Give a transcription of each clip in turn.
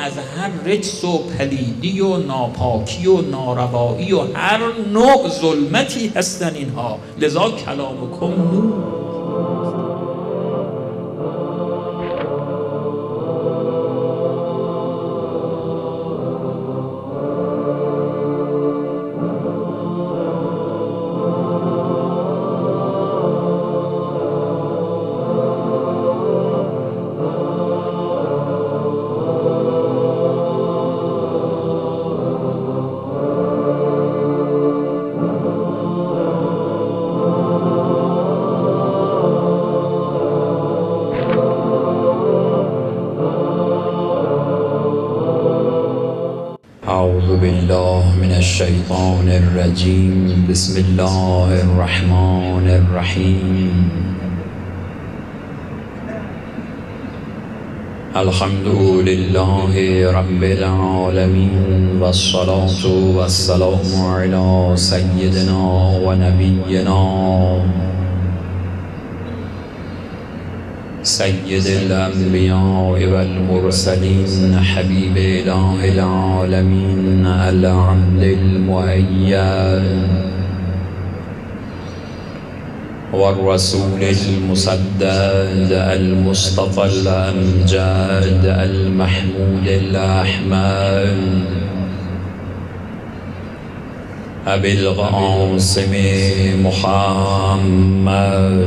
از هر رجس و پلیدی و ناپاکی و ناروایی و هر نوع ظلمتی هستن اینها، لذا کلامکم نور. أعوذ بالله من الشيطان الرجيم. بسم الله الرحمن الرحيم. الحمد لله رب العالمين، والصلاة والسلام على سيدنا ونبينا سيد الأنبياء والمرسلين، حبيب إله العالمين، العبد المؤيد والرسول المسدد، المصطفى الأمجد، المحمود الأحمد، أبي القاسم محمد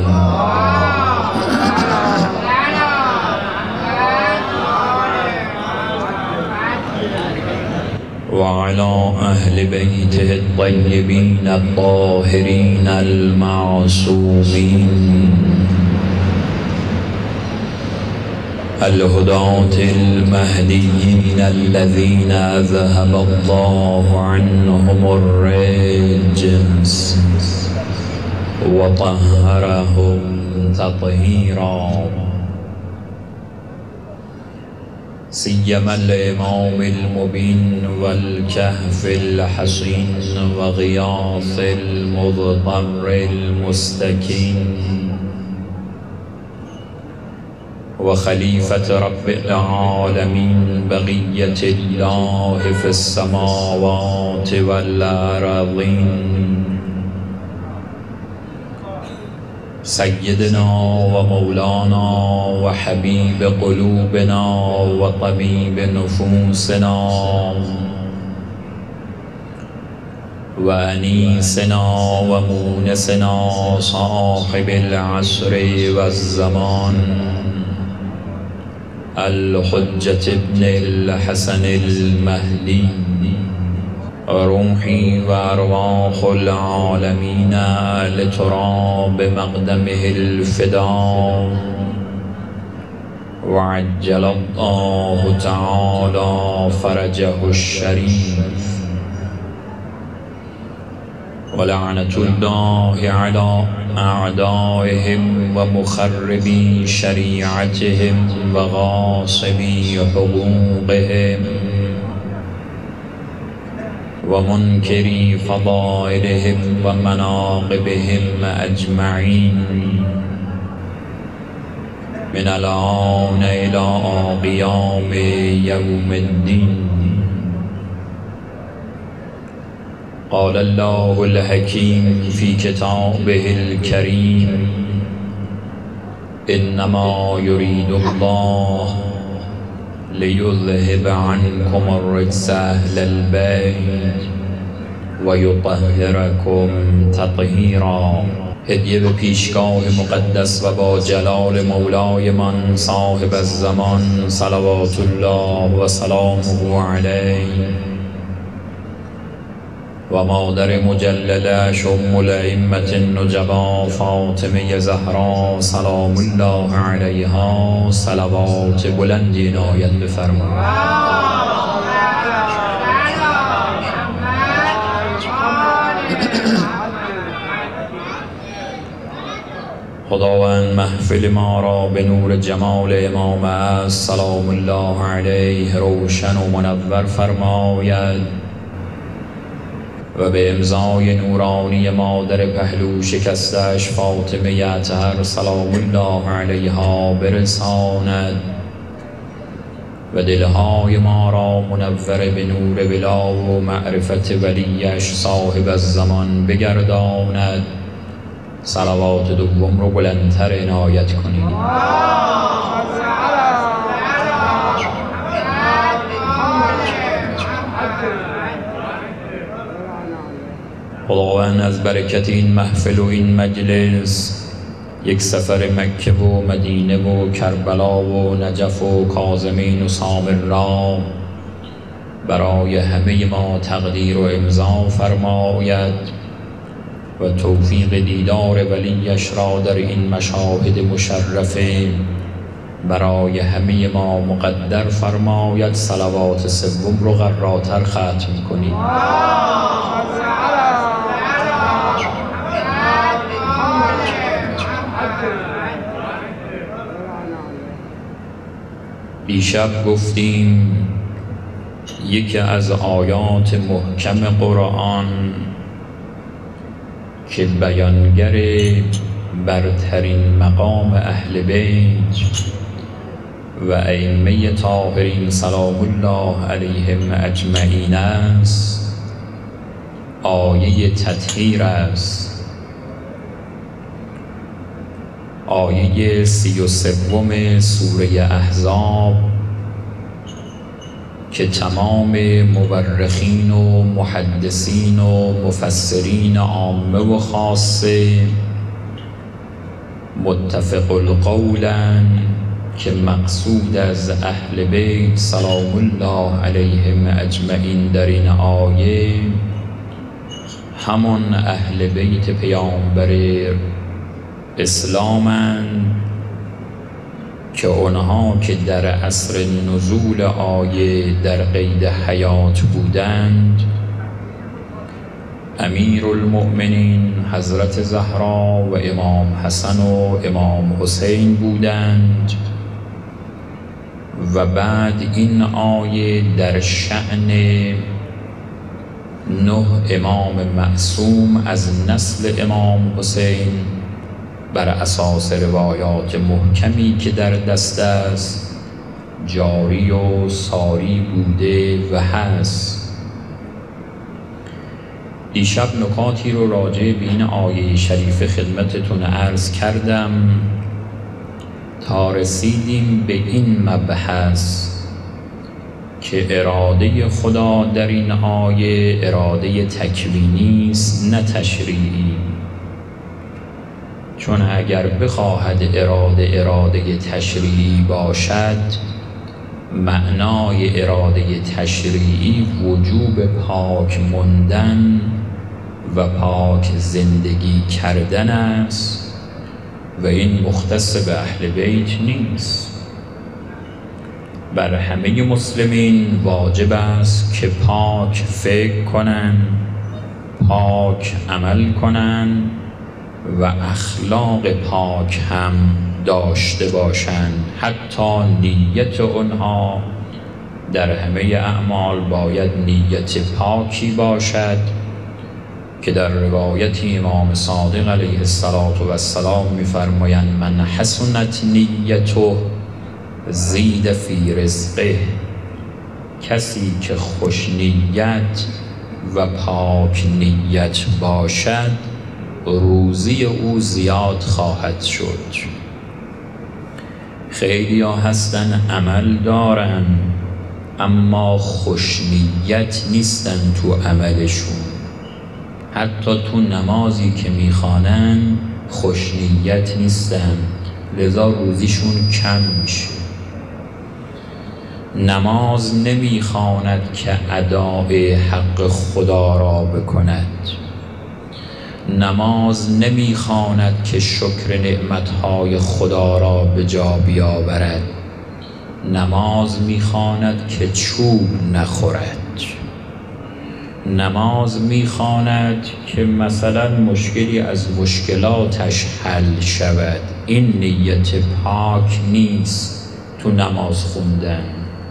وعلى أهل بيته الطيبين الطاهرين المعصومين، الهداة المهديين الذين أذهب الله عنهم الرجس وطهرهم تطهيرا. سيما الإمام المبين والكهف الحصين وغياث المضطر المستكين وخليفة رب العالمين، بقية الله في السماوات والأرضين، سيدنا ومولانا وحبيب قلوبنا وطبيب نفوسنا وأنيسنا ومونسنا، صاحب العصر والزمان، الحجة ابن الحسن المهدي، روحي وأرواح العالمين لتراب مقدمه الفداء، وعجل الله تعالى فرجه الشريف، ولعنة الله على أعدائهم ومخربي شريعتهم وغاصبي حقوقهم ومنكري فضائلهم ومناقبهم أجمعين، من الآن إلى قيام يوم الدين. قال الله الحكيم في كتابه الكريم: إنما يريد الله ليذهب عنكم الرجس أهل البيت ويطهركم تطهيرا. هدیه به پیشگاه مقدس و با جلال مولای من صاحب الزمان، صلوات الله و سلامه علیه، و مادر مجللش ام الائمة النجبا فاطمه زهرا سلام الله علیها، صلوات بلندی عنایت بفرمایید. خداوند محفل ما را به نور جمال امام است سلام الله علیه روشن و منور فرماید و به امضای نورانی مادر پهلو شکستش فاطمه اطهر سلام الله علیها برساند و دلهای ما را منور به نور ولا و معرفت ولیش صاحب الزمان بگرداند. صلوات دوم رو بلندتر عنایت کنید. خداوند از برکت این محفل و این مجلس یک سفر مکه و مدینه و کربلا و نجف و کاظمین و سامرا برای همه ما تقدیر و امضا فرماید و توفیق دیدار ولیش را در این مشاهد مشرفه برای همه ما مقدر فرماید. صلوات سوم رو قراتر ختم کنید. دیشب گفتیم یکی از آیات محکم قرآن که بیانگر برترین مقام اهل بیت و ائمه طاهرین سلام الله علیهم اجمعین است، آیه تطهیر است. آیه 33 سوره احزاب که تمام مورخین و محدثین و مفسرین عامه و خاصه متفق القولن که مقصود از اهل بیت سلام الله علیهم اجمعین در این آیه همون اهل بیت پیامبر اسلامند که آنها که در عصر نزول آیه در قید حیات بودند امیر المؤمنین حضرت زهرا و امام حسن و امام حسین بودند و بعد این آیه در شأن 9 امام معصوم از نسل امام حسین بر اساس روایات محکمی که در دست است جاری و ساری بوده و هست. دیشب نکاتی رو راجع به این آیه شریف خدمتتون عرض کردم تا رسیدیم به این مبحث که اراده خدا در این آیه اراده تکوینی است نه تشریعی. چون اگر بخواهد اراده تشریعی باشد معنای اراده تشریعی وجوب پاک ماندن و پاک زندگی کردن است و این مختص به اهل بیت نیست. بر همه مسلمین واجب است که پاک فکر کنند، پاک عمل کنند و اخلاق پاک هم داشته باشند. حتی نیت آنها در همه اعمال باید نیت پاکی باشد که در روایت امام صادق علیه السلام می‌فرمایند من حسنت نیته زید فی رزقه، کسی که خوش نیت و پاک نیت باشد روزی او زیاد خواهد شد. خیلی ها هستن عمل دارن اما خوش نیت نیستن تو عملشون، حتی تو نمازی که میخوانن خوش نیت نیستن، لذا روزیشون کم میشه. نماز نمیخواند که اداء حق خدا را بکند، نماز نمیخواند که شکر نعمتهای خدا را به جا بیاورد، نماز میخواند که چوب نخورد، نماز میخواند که مثلا مشکلی از مشکلاتش حل شود. این نیت پاک نیست تو نماز خوندن.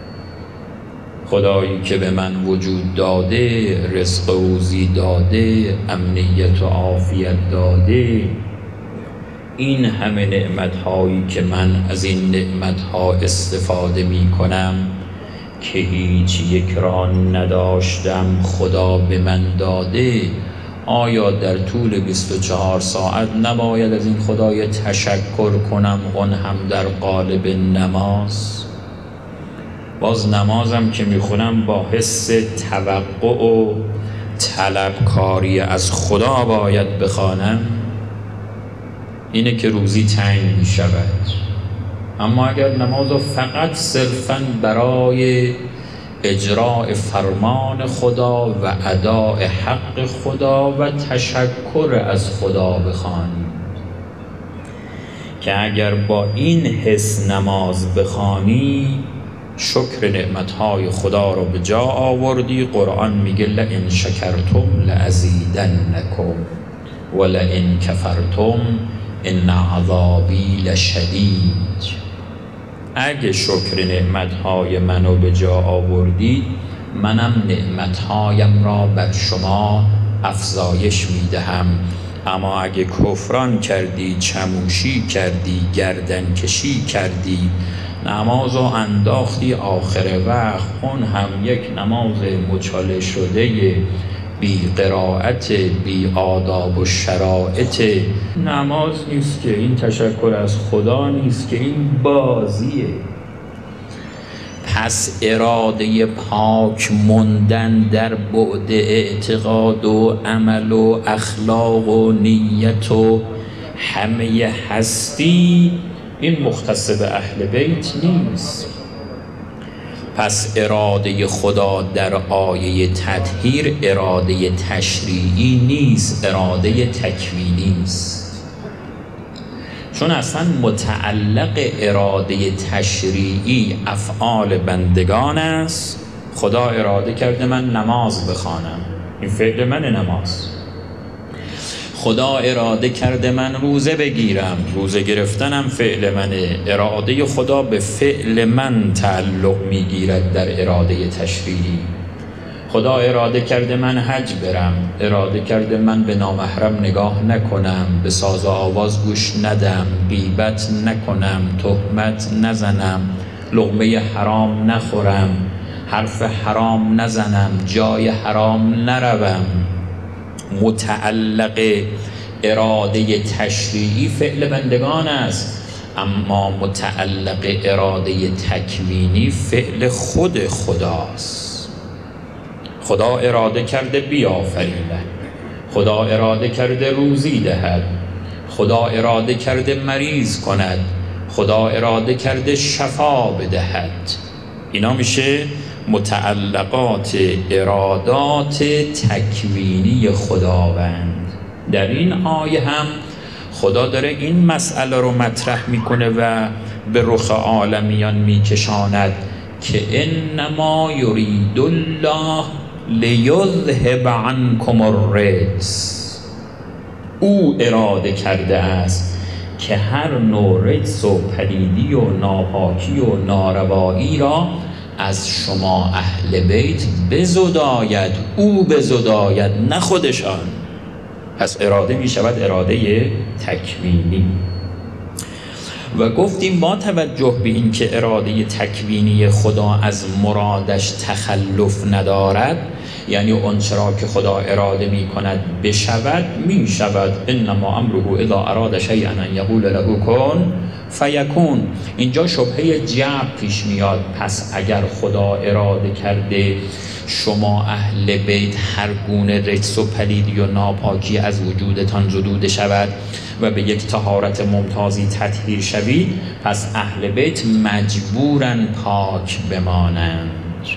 خدایی که به من وجود داده، رزق و روزی داده، امنیت و عافیت داده، این همه نعمت‌هایی که من از این نعمت‌ها استفاده می‌کنم که هیچ یک را نداشتم خدا به من داده، آیا در طول 24 ساعت نباید از این خدای تشکر کنم، اون هم در قالب نماز؟ باز نمازم که میخونم با حس توقع و طلبکاری از خدا باید بخوانم. اینه که روزی تنگ میشود. اما اگر نماز فقط صرفاً برای اجراء فرمان خدا و اداء حق خدا و تشکر از خدا بخوانیم، که اگر با این حس نماز بخوانی شکر نعمتهای خدا رو به جا آوردی. قرآن میگه لئن شکرتم لازیدنکم ولئن کفرتم ان عذابی لشدید. اگه شکر نعمتهای منو به جا آوردید، منم نعمتهایم را بر شما افزایش میدهم. اما اگه کفران کردی، چموشی کردی، گردن کشی کردی، نمازو انداختی آخر وقت، اون هم یک نماز مچاله شده، بی قرائت، بی آداب و شرائط، نماز نیست که، این تشکر از خدا نیست که، این بازیه. پس اراده پاک موندن در بعد اعتقاد و عمل و اخلاق و نیت و همه هستی، این مختص به اهل بیت نیست. پس اراده خدا در آیه تطهیر اراده تشریعی نیست، اراده تکوینی است. چون اصلا متعلق اراده تشریعی افعال بندگان است. خدا اراده کرده من نماز بخوانم، این فعل من نماز. خدا اراده کرده من روزه بگیرم، روزه گرفتنم فعل منه. اراده خدا به فعل من تعلق میگیرد در اراده تشریعی. خدا اراده کرده من حج برم، اراده کرده من به نامحرم نگاه نکنم، به ساز و آواز گوش ندم، غیبت نکنم، تهمت نزنم، لقمه حرام نخورم، حرف حرام نزنم، جای حرام نروم. متعلق اراده تشریعی فعل بندگان است، اما متعلق اراده تکوینی فعل خود خداست. خدا اراده کرده بیافریند، خدا اراده کرده روزی دهد، خدا اراده کرده مریض کند، خدا اراده کرده شفا بدهد. اینا میشه متعلقات ارادات تکوینی خداوند. در این آیه هم خدا داره این مسئله رو مطرح میکنه و به رخ عالمیان میکشاند که انما یرید الله لیذهب عنکم الرجس. او اراده کرده است که هر نوع رجس و پلیدی و ناپاکی و ناروایی را از شما اهل بیت بزداید، او بزداید، نه خودشان. پس اراده می شود اراده تکوینی. و گفتیم با توجه به این که اراده تکوینی خدا از مرادش تخلف ندارد، یعنی اون چرا که خدا اراده می کند بشود می شود. انما امره اذا اراد شیئا ان یقول له کن فیکون. اینجا شبهه جبر پیش میاد. پس اگر خدا اراده کرده شما اهل بیت هر گونه رجس و پلیدی و ناپاکی از وجودتان زدوده شود و به یک طهارت ممتازی تطهیر شوید، پس اهل بیت مجبورن پاک بمانند،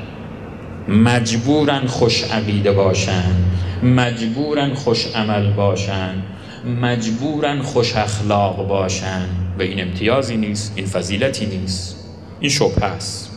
مجبورن خوش عقیده باشند، مجبورن خوش عمل باشند، مجبورن خوش اخلاق باشند. و این امتیازی نیست، این فضیلتی نیست، این شبهه است.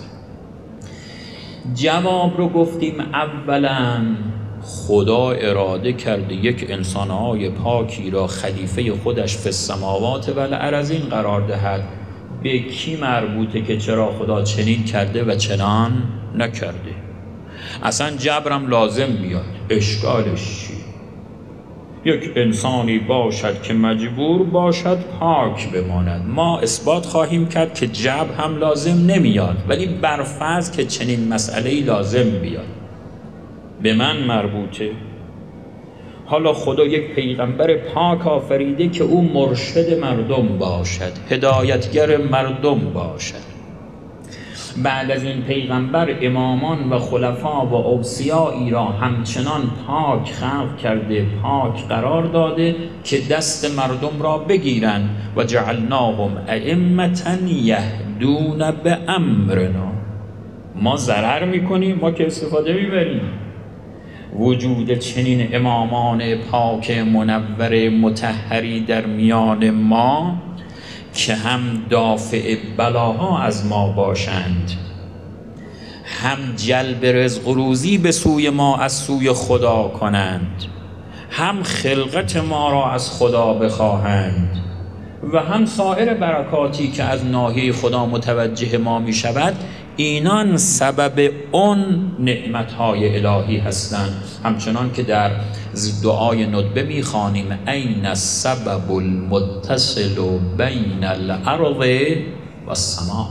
جواب رو گفتیم اولا خدا اراده کرده یک انسانهای پاکی را خلیفه خودش فی السماوات و الارضین قرار دهد. به کی مربوطه که چرا خدا چنین کرده و چنان نکرده؟ اصلا جبرم لازم میاد. اشکالش چی؟ یک انسانی باشد که مجبور باشد پاک بماند. ما اثبات خواهیم کرد که جبر هم لازم نمیاد، ولی برفرض که چنین مسئله‌ای لازم بیاد، به من مربوطه. حالا خدا یک پیغمبر پاک آفریده که او مرشد مردم باشد، هدایتگر مردم باشد. بعد از این پیغمبر امامان و خلفا و اوصیایی را همچنان پاک خلق کرده، پاک قرار داده که دست مردم را بگیرند. و جعلناهم ائمة یهدون بامرنا. ما ضرر میکنیم، ما که استفاده میبریم. وجود چنین امامان پاک منور مطهری در میان ما که هم دافع بلاها از ما باشند، هم جلب رزق و روزی به سوی ما از سوی خدا کنند، هم خلقت ما را از خدا بخواهند و هم سایر برکاتی که از ناحیه خدا متوجه ما می شود، اینان سبب اون نعمتهای الهی هستند. همچنان که در دعای ندبه می خوانیم این السبب المتصل بین الارض و السماء.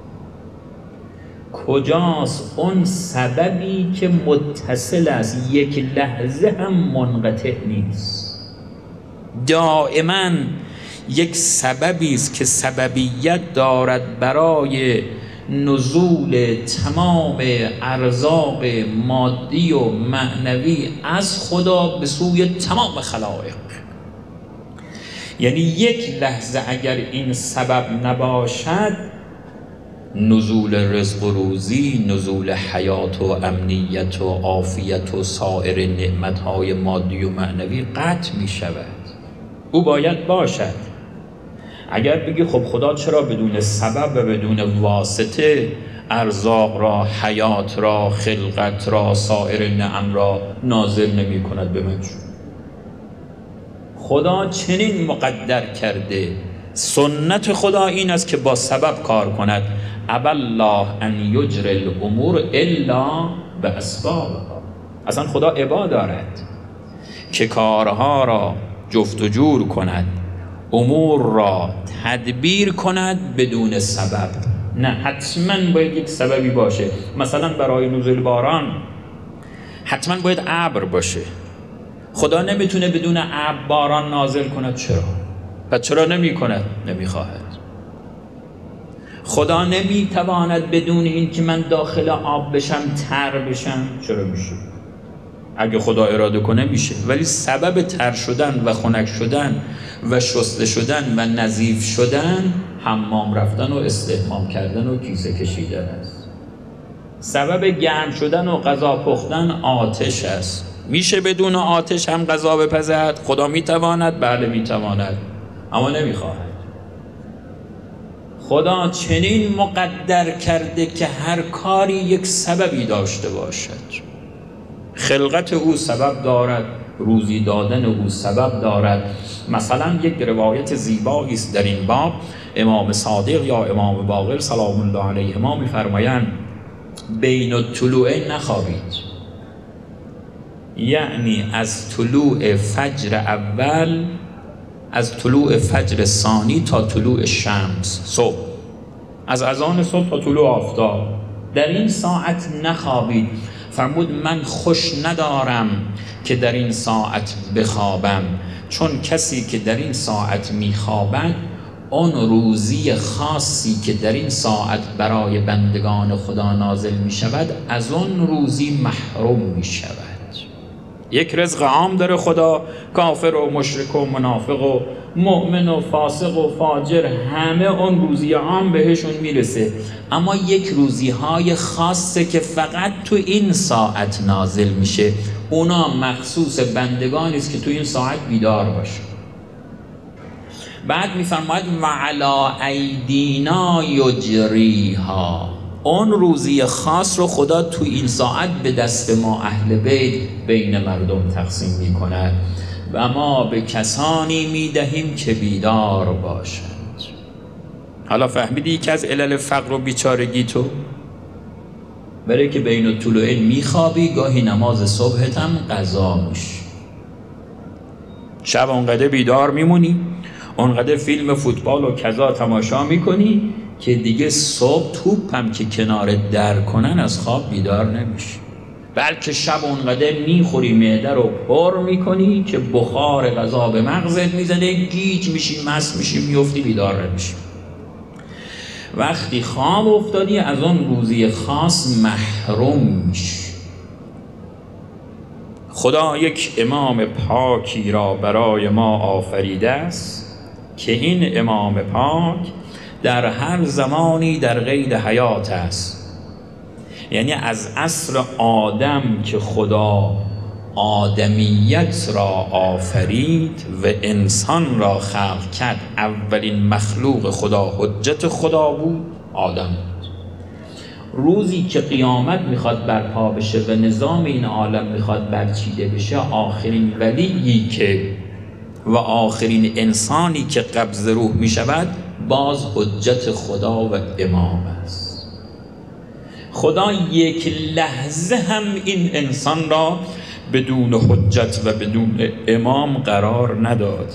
کجاست اون سببی که متصل است، یک لحظه هم منقطع نیست، دائما یک سببی است که سببیت دارد برای نزول تمام ارزاق مادی و معنوی از خدا به سوی تمام خلائق. یعنی یک لحظه اگر این سبب نباشد، نزول رزق و روزی، نزول حیات و امنیت و عافیت و سایر نعمتهای مادی و معنوی قطع می شود. او باید باشد. اگر بگی خب خدا چرا بدون سبب و بدون واسطه ارزاق را، حیات را، خلقت را، سایر نعم را نازل نمی کند به من؟ خدا چنین مقدر کرده. سنت خدا این است که با سبب کار کند. ابی الله ان یجری الامور الا باسبابها. اصلا خدا ابا دارد که کارها را جفت و جور کند، امور را تدبیر کند بدون سبب. نه، حتما باید یک سببی باشه. مثلا برای نزول باران حتما باید ابر باشه. خدا نمیتونه بدون ابر باران نازل کند. چرا؟ پس چرا نمی کند؟ نمیخواهد. خدا نمیتواند بدون این که من داخل آب بشم تر بشم. چرا میشه؟ اگه خدا اراده کنه میشه. ولی سبب تر شدن و خنک شدن و شسته شدن و نظیف شدن حمام رفتن و استحمام کردن و کیسه کشیدن است. سبب گرم شدن و غذا پختن آتش است. میشه بدون آتش هم غذا بپزد؟ خدا میتواند؟ بله میتواند، اما نمیخواهد. خدا چنین مقدر کرده که هر کاری یک سببی داشته باشد. خلقت او سبب دارد، روزی دادن او سبب دارد. مثلا یک روایت زیبایی است در این باب. امام صادق یا امام باقر سلام الله علیهما می‌فرمایند بین الطلوعین نخوابید. یعنی از طلوع فجر اول، از طلوع فجر ثانی تا طلوع شمس، صبح، از اذان صبح تا طلوع آفتاب، در این ساعت نخوابید. فرمود من خوش ندارم که در این ساعت بخوابم، چون کسی که در این ساعت میخوابد اون روزی خاصی که در این ساعت برای بندگان خدا نازل می شود از اون روزی محروم می شود. یک رزق عام داره خدا، کافر و مشرک و منافق و مؤمن و فاسق و فاجر همه اون روزی عام بهشون میرسه، اما یک روزی های خاصه که فقط تو این ساعت نازل میشه، اونا مخصوص بندگانی است که تو این ساعت بیدار باشه. بعد میفرماید و علی ایدینا یجریها، اون روزی خاص رو خدا تو این ساعت به دست ما اهل بیت بین مردم تقسیم می کند و ما به کسانی می دهیم که بیدار باشند. حالا فهمیدی که از علل فقر و بیچارگی تو؟ برای که بین الطلوعین می خوابی، گاهی نماز صبحت هم قضا میشه. شب اونقدر بیدار میمونی، اونقدر فیلم فوتبال و کذا تماشا میکنی که دیگه صبح توپ هم که کنار در کنن از خواب بیدار نمیشی، بلکه شب اونقدر میخوری معده رو پر میکنی که بخار غذا به مغزت میزنه، گیج میشی، مست میشی، میفتی، بیدار نمیشی. وقتی خواب افتادی از اون روزی خاص محروم میشی. خدا یک امام پاکی را برای ما آفریده است که این امام پاک در هر زمانی در قید حیات است. یعنی از عصر آدم که خدا آدمیت را آفرید و انسان را خلق کرد، اولین مخلوق خدا، حجت خدا بود، آدم بود. روزی که قیامت میخواد برپا بشه و نظام این عالم میخواد برچیده بشه، آخرین ولیی که و آخرین انسانی که قبض روح میشود باز حجت خدا و امام است. خدا یک لحظه هم این انسان را بدون حجت و بدون امام قرار نداد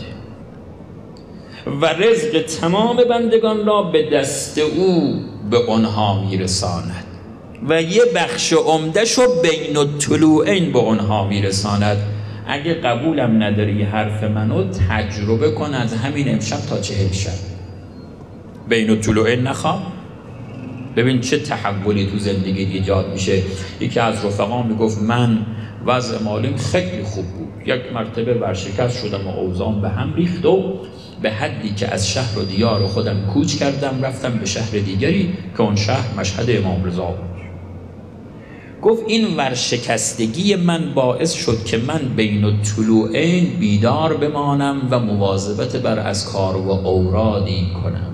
و رزق تمام بندگان را به دست او به آنها میرساند و یه بخش عمده‌ش رو بین الطلوعین به آنها میرساند. اگه قبولم نداری حرف منو، تجربه کن از همین امشب تا 40 شب بین الطلوعین نخواب، ببین چه تحولی تو زندگی ایجاد میشه. یکی از رفقا میگفت من وضع مالیم خیلی خوب بود، یک مرتبه ورشکست شدم و اوضاعم به هم ریخت و به حدی که از شهر و دیار خودم کوچ کردم، رفتم به شهر دیگری که اون شهر مشهد امام رضا بود. گفت این ورشکستگی من باعث شد که من بین الطلوعین بیدار بمانم و مواظبت بر اذکار و اورادی کنم.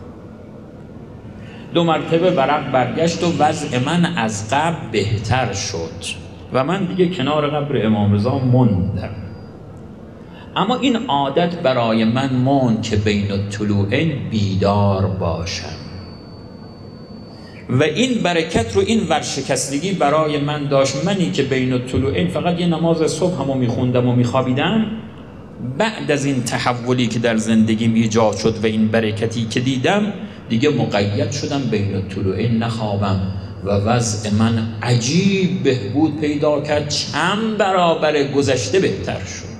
2 مرتبه ورق برگشت و وضع من از قبل بهتر شد و من دیگه کنار قبر امام رضا موندم. اما این عادت برای من موند که بین الطلوعین بیدار باشم و این برکت رو این ورشکستگی برای من داشت. منی که بین الطلوعین فقط یه نماز صبح همو میخوندم و میخوابیدم، بعد از این تحولی که در زندگیم ایجاد شد و این برکتی که دیدم، دیگه مقید شدم بین الطلوعین نخوابم و وضع من عجیب بهبود پیدا کرد، چند برابر گذشته بهتر شد.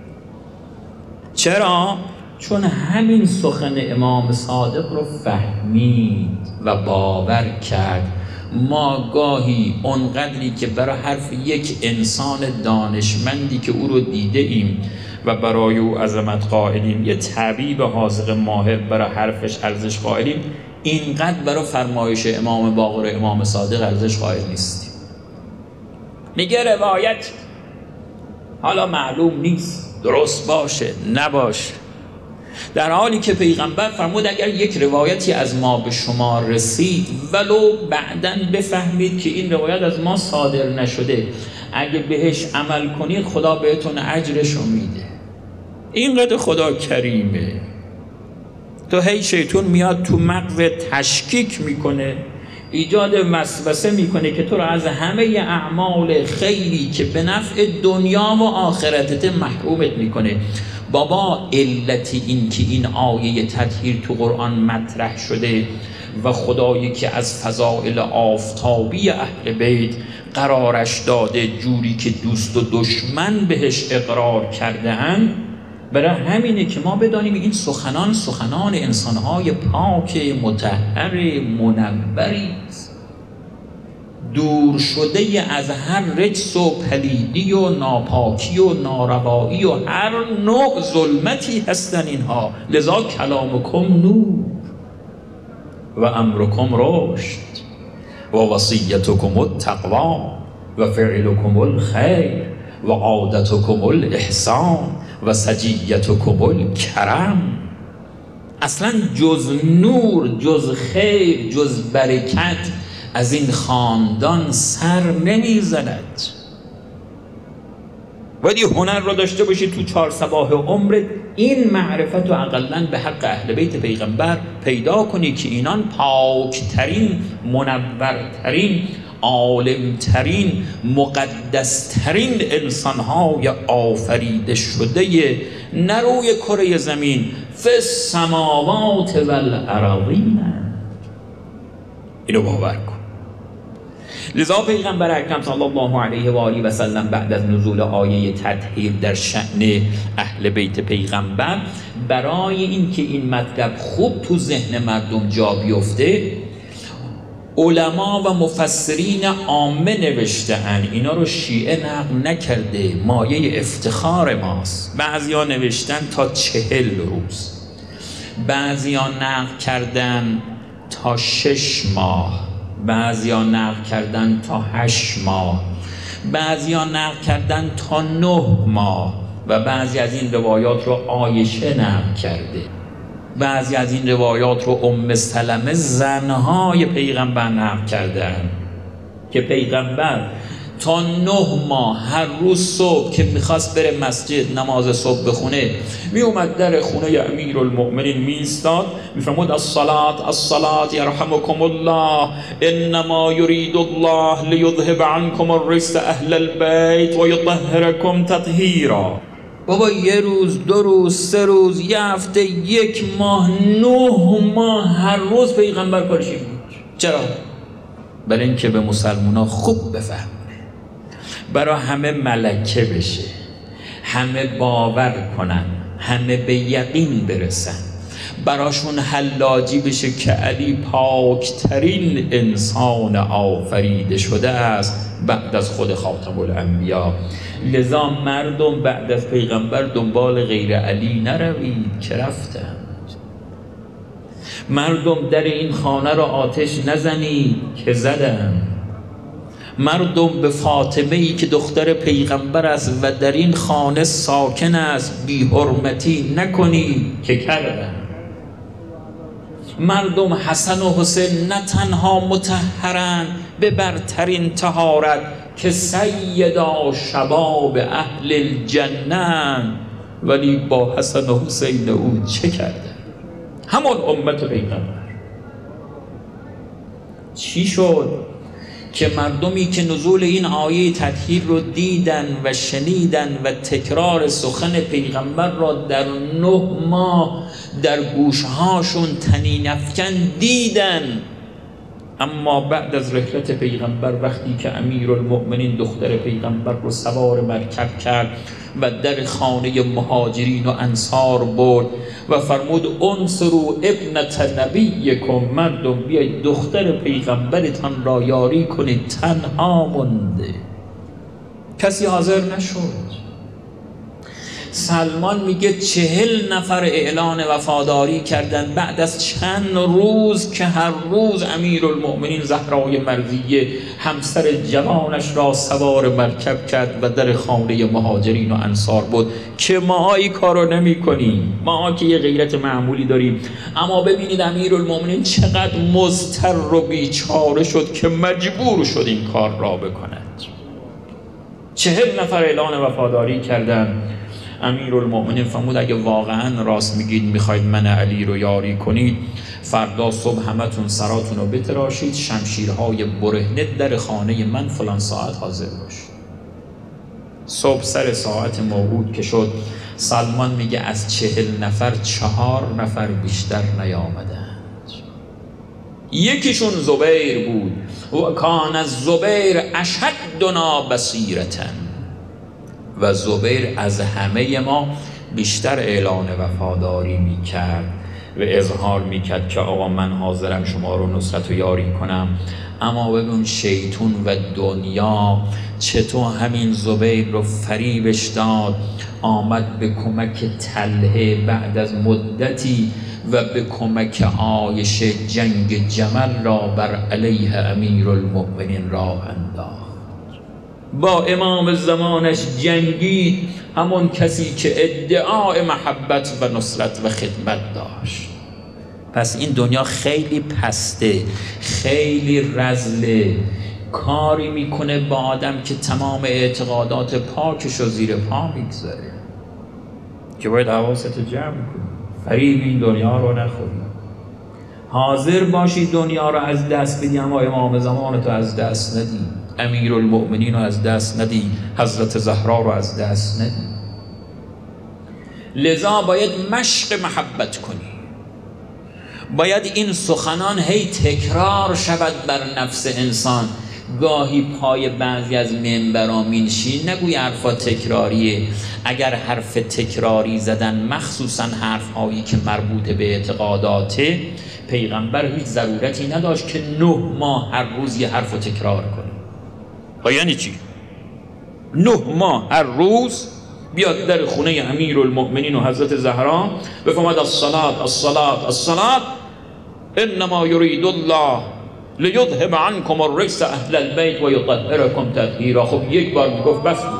چرا؟ چون همین سخن امام صادق رو فهمید و باور کرد. ما گاهی اونقدری که برای حرف یک انسان دانشمندی که او رو دیده ایم و برای او عظمت قائلیم، یه طبیب حاذق ماهر برای حرفش ارزش قائلیم، اینقدر برای فرمایش امام باقر و امام صادق ارزش قائل نیستیم. میگه روایت حالا معلوم نیست درست باشه نباشه، در حالی که پیغمبر فرمود اگر یک روایتی از ما به شما رسید ولو بعداً بفهمید که این روایت از ما صادر نشده، اگه بهش عمل کنید خدا بهتون اجرشو میده. اینقدر خدا کریمه. تو هی شیطان میاد تو مغز تشکیک میکنه، ایجاد وسوسه میکنه که تو رو از همه اعمال خیری که به نفع دنیا و آخرتت محرومت میکنه. بابا علت این که این آیه تطهیر تو قرآن مطرح شده و خدایی که از فضائل آفتابی اهل بیت قرارش داده جوری که دوست و دشمن بهش اقرار کرده هم، برای همینه که ما بدانیم این سخنان انسانهای پاک مطهر منوری است، دور شده از هر رجس و پلیدی و ناپاکی و ناروایی و هر نوع ظلمتی هستن اینها. لذا کلامکم نور و امرکم رشد و وصیتکم التقوا و فعلکم الخیر و عادتکم الاحسان و سجیتکم الکرم. اصلا جز نور، جز خیر، جز برکت از این خاندان سر نمیزند. باید یه هنر رو داشته باشی تو 4 صباح عمرت این معرفت رو اقلن به حق اهل بیت پیغمبر پیدا کنی که اینان پاکترین، منورترین، عالمترین مقدسترین انسانهای آفریده شده نه روی کره زمین، فی السماوات والارضین. اینو باور کن. لذا پیغمبر اکرم صلی الله علیه و آله و سلم بعد از نزول آیه تطهیر در شأن اهل بیت پیغمبر، برای اینکه این مطلب خوب تو ذهن مردم جا بیفته، علما و مفسرین عامه نوشته‌اند. اینا رو شیعه نقل نکرده، مایه افتخار ماست. بعضیا نوشتن تا 40 روز، بعضیا نقل کردن تا 6 ماه، بعضیا نقل کردن تا 8 ماه، بعضیا نقل کردن تا 9 ماه و بعضی از این روایات رو عایشه نقل کرده. بعضی از این روایات رو ام سلمه زنهای پیغمبر نقل کردن که پیغمبر تا 9 ماه هر روز صبح که میخواست بره مسجد نماز صبح بخونه، میومد در خونه امیرالمؤمنین میستاد، میفرمود الصلاة یرحمکم الله، انما یرید الله لیذهب عنکم الرجس اهل البیت و یطهرکم تطهیرا. بابا 1 روز، 2 روز، 3 روز، 1 هفته، 1 ماه، 9 ماه هر روز پیغمبر کارشی بود. چرا؟ برای اینکه به مسلمونا خوب بفهمه، برای همه ملکه بشه، همه باور کنن، همه به یقین برسن، براشون حلاجی بشه که علی پاکترین انسان آفریده شده است بعد از خود خاتم الانبیا. لذا مردم بعد از پیغمبر دنبال غیر علی نروید که رفتن. مردم در این خانه را آتش نزنید که زدن. مردم به فاطمه‌ای که دختر پیغمبر است و در این خانه ساکن است بی حرمتی نکنید که کردن. مردم حسن و حسین نه تنها مطهرند به برترین طهارت که سیدا شباب اهل الجنه، ولی با حسن و حسین او چه کرده؟ همون امت پیغمبر. چی شد که مردمی که نزول این آیه تطهیر رو دیدن و شنیدن و تکرار سخن پیغمبر را در 9 ماه در گوشهاشون طنین افکن دیدن، اما بعد از رحلت پیغمبر وقتی که امیرالمؤمنین دختر پیغمبر رو سوار مرکب کرد و در خانه مهاجرین و انصار برد و فرمود انصروا ابنة نبیکم، مردم بیاید دختر پیغمبرتان را یاری کنید، تنها مونده، کسی حاضر نشد. سلمان میگه 40 نفر اعلان وفاداری کردن بعد از چند روز که هر روز امیرالمؤمنین زهرای مرضیه همسر جوانش را سوار مرکب کرد و در خانه مهاجرین و انصار بود که ما این کارو نمی کنیم، ما که یه غیرت معمولی داریم. اما ببینید امیرالمؤمنین چقدر مضطر و بیچاره شد که مجبور شد این کار را بکند. 40 نفر اعلان وفاداری کردن. امیرالمؤمنین فرمود اگه واقعا راست میگید میخواید من علی رو یاری کنید، فردا صبح همتون سراتون رو بتراشید، شمشیرهای برهنه در خانه من فلان ساعت حاضر باشید. صبح سر ساعت موعود که شد، سلمان میگه از 40 نفر 4 نفر بیشتر نیامدند. یکیشون زبیر بود و کان الزبیر اشدنا بصیرةً، و زبیر از همه ما بیشتر اعلان وفاداری میکرد و اظهار میکرد که آقا من حاضرم شما رو نصرت و یاری کنم. اما ببین شیطون و دنیا چطور همین زبیر رو فریبش داد، آمد به کمک طلحه بعد از مدتی و به کمک عایشه جنگ جمل را بر علیه امیرالمؤمنین راه انداخت. با امام زمانش جنگید، همون کسی که ادعای محبت و نصرت و خدمت داشت. پس این دنیا خیلی پسته، خیلی رذله، کاری میکنه با آدم که تمام اعتقادات پاکش رو زیر پا میگذاره که باید حواست جمع کنی، فریب این دنیا رو نخوری. حاضر باشی دنیا رو از دست بدی، اما امام زمان تو از دست ندی، امیرالمؤمنین رو از دست ندی، حضرت زهرا رو از دست ندی. لذا باید مشق محبت کنی، باید این سخنان هی تکرار شود بر نفس انسان. گاهی پای بعضی از منبرا می‌نشین، نگوی حرفا تکراریه. اگر حرف تکراری زدن، مخصوصا حرفهایی که مربوط به اعتقاداته، پیغمبر هیچ ضرورتی نداشت که 9 ماه هر روز یه حرف تکرار کنه. یعنی چی؟ 9 ماه هر روز بیاد در خونه امیرالمؤمنین و حضرت زهرا بفرماید الصلاة الصلاة الصلاة انما یرید الله لیذهب عنکم الرجس اهل البیت و یطهرکم تطهیرا. خب یک بار میگفت بس بود.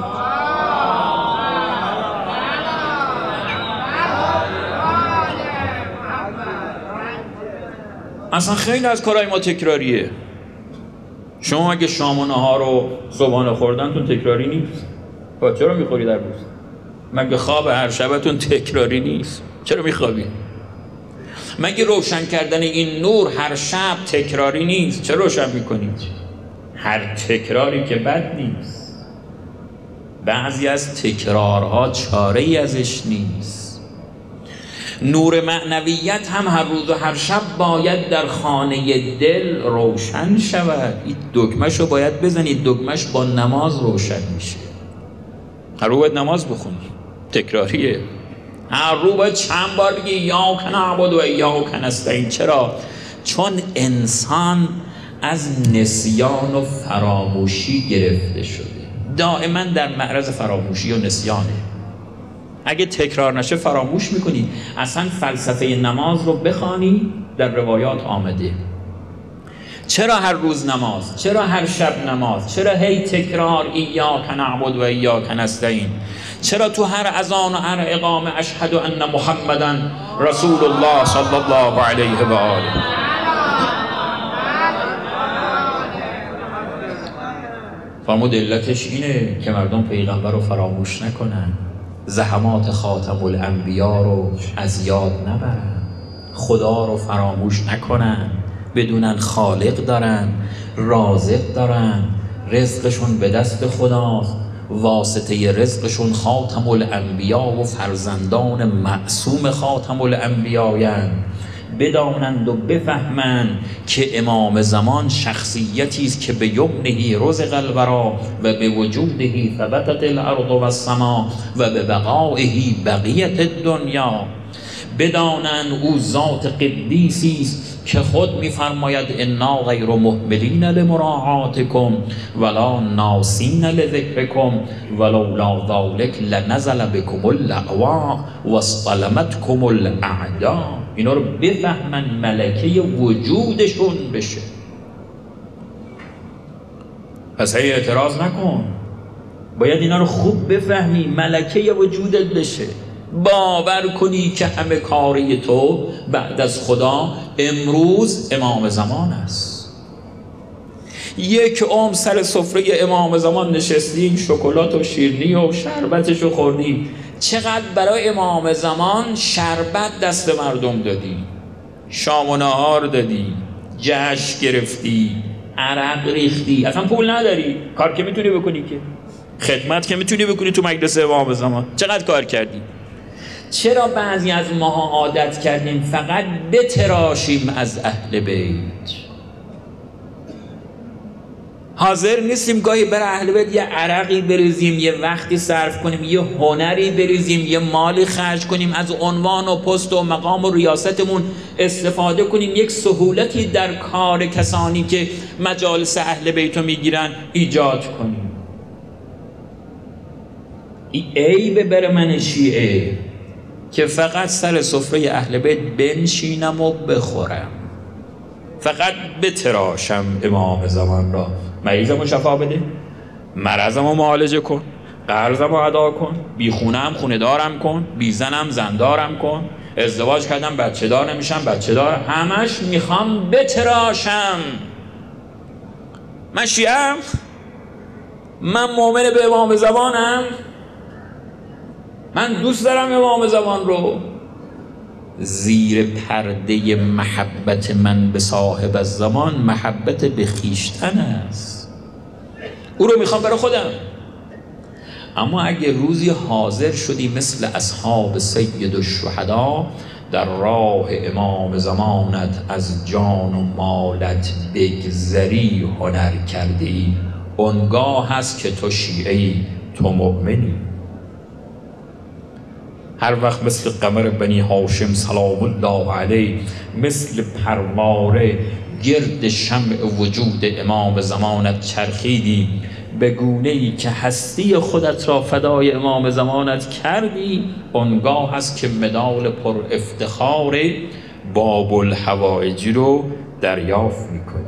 اصلا خیلی از کارهای ما تکراریه. شما اگه شام و نهار رو صبحانه خوردنتون تکراری نیست، چرا میخوری در روز؟ مگه خواب هر شبتون تکراری نیست؟ چرا میخوابی؟ مگه روشن کردن این نور هر شب تکراری نیست؟ چرا روشن میکنید؟ هر تکراری که بد نیست، بعضی از تکرارها چاره ای ازش نیست. نور معنویت هم هر روز و هر شب باید در خانه دل روشن شود. این دکمه‌شو باید بزنید، دکمه‌ش با نماز روشن میشه. هر روز باید نماز بخونی، تکراریه. هر روز باید چند بار بگی ایاک نعبد و ایاک نستعین. چرا؟ چون انسان از نسیان و فراموشی گرفته شده، دائما در معرض فراموشی و نسیانه. اگه تکرار نشه فراموش میکنی. اصلا فلسفه نماز رو بخوانی، در روایات آمده. چرا هر روز نماز؟ چرا هر شب نماز؟ چرا هی تکرار ایاک نعبد و ایاک نستعین؟ چرا تو هر اذان و هر اقامه اشهد ان محمدا رسول الله صلی الله علیه و آله؟ فرمود علتش اینه که مردم پیغمبر رو فراموش نکنن، زحمات خاتم الانبیا رو از یاد نبرن، خدا رو فراموش نکنن، بدونن خالق دارن، رازق دارن، رزقشون به دست خداست، واسطه رزقشون خاتم الانبیا و فرزندان معصوم خاتم الانبیایند. بدانند و بفهمند که امام زمان شخصیتی است که به یمنه رزق الورا و به وجوده ثبتت الارض و السما و به بقائه بقیت الدنیا. بدانند او ذات قدیسی است که خود می‌فرماید انا غیر مهملین لمراعاتکم ولا ناسین لذکرکم ولولا ذلک لنزل بکم الاعوا واصطلمتکم الاعدا. اینا رو بفهمن، ملکه وجودشون بشه. پس هی اعتراض نکن، باید اینا رو خوب بفهمی، ملکه وجودت بشه. باور کنی که همه کاری تو بعد از خدا امروز امام زمان است. یک عمر سر سفره امام زمان نشستی، شکلات و شیرینی و شربتش رو خوردی. چقدر برای امام زمان شربت دست مردم دادی، شام و نهار دادی، جشن گرفتی، عرق ریختی. اصلا پول نداری، کار که میتونی بکنی، که خدمت که میتونی بکنی تو مجلس امام زمان. چقدر کار کردی؟ چرا بعضی از ماها عادت کردیم فقط بتراشیم از اهل بیت؟ حاضر نیستیم گاهی برای اهل بیت یه عرقی بریزیم، یه وقتی صرف کنیم، یه هنری بریزیم، یه مالی خرج کنیم، از عنوان و پست و مقام و ریاستمون استفاده کنیم، یک سهولتی در کار کسانی که مجالس اهل بیت رو میگیرن ایجاد کنیم. عیب بر من شیعه که فقط سر سفره اهل بیت بنشینم و بخورم، فقط بتراشم امام زمان را. مریضم رو شفا بده، مرضم رو معالجه کن، قرضم رو ادا کن، بی خونم خونه دارم کن، بی زنم زندارم کن، ازدواج کردم بچه دار نمیشم بچه دار، همش میخوام بتراشم. من شیعم؟ من مؤمن به امام زمانم؟ من دوست دارم امام زمان رو؟ زیر پرده محبت من به صاحب الزمان محبت به خویشتن است. او رو میخوام برای خودم. اما اگه روزی حاضر شدی مثل اصحاب سید الشهدا در راه امام زمانت از جان و مالت بگذری هنر کردی، اونگاه هست که تو شیعه‌ای، تو مؤمنی. هر وقت مثل قمر بنی هاشم سلام الله علیه، مثل پرواره گرد شمع وجود امام زمانت چرخیدی، به گونه‌ای که هستی خودت را فدای امام زمانت کردی، اونگاه هست که مدال پر افتخار باب الحوائج رو دریافت میکنی.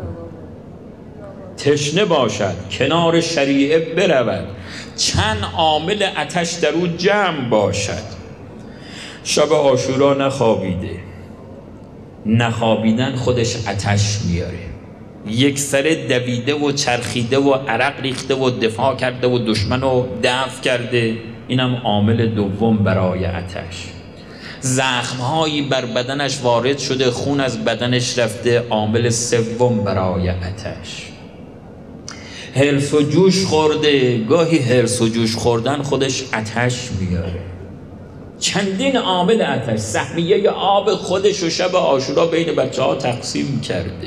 تشنه باشد کنار شریعه برود، چند عامل آتش در او جمع باشد. شب عاشورا نخوابیده، نخوابیدن خودش آتش میاره. یک سره دویده و چرخیده و عرق ریخته و دفاع کرده و دشمن رو دفع کرده، اینم عامل دوم برای آتش. زخمهایی بر بدنش وارد شده، خون از بدنش رفته، عامل سوم برای آتش. هرس و جوش خورده، گاهی هرس و جوش خوردن خودش آتش میاره. چندین عامل آتش. سهمیه آب خودش و شب عاشورا بین بچه ها تقسیم کرده.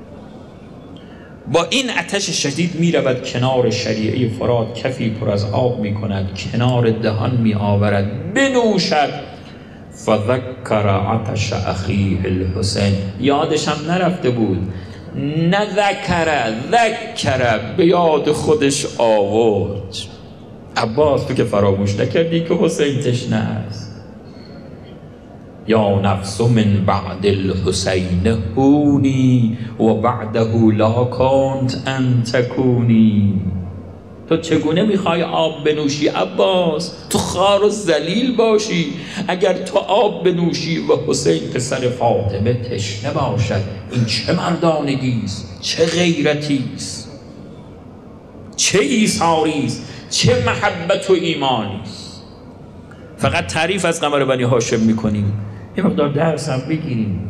با این آتش شدید می رود کنار شریعه فرات، کفی پر از آب می کند، کنار دهان می آورد، بنوشد. فذکر عطش اخیه الحسین، یادش هم نرفته بود، ذکر به یاد خودش آورد. عباس تو که فراموش نکردی که حسین تشنه است. یا نفس من بعد الحسین هونی و بعده لا کانت ان تکونی. تو چگونه میخوای آب بنوشی عباس؟ تو خار و ذلیل باشی اگر تو آب بنوشی و حسین پسر فاطمه تشنه باشد. این چه مردانگیست، چه غیرتیست، چه ایثاریست، چه محبت و ایمانیست. فقط تعریف از قمر بنی هاشم میکنیم، یه مقدار درس هم بگیریم.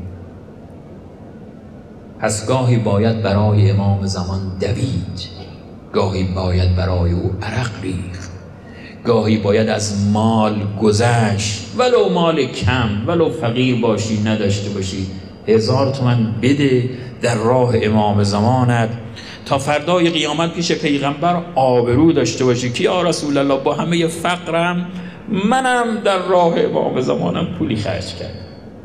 پس گاهی باید برای امام زمان دوید، گاهی باید برای او عرق ریخت، گاهی باید از مال گذشت، ولو مال کم، ولو فقیر باشی نداشته باشی، 1000 تومان بده در راه امام زمانت تا فردای قیامت پیش پیغمبر آبرو داشته باشی که یا رسول الله با همه فقرم منم در راه امام زمانم پولی خرج کرد.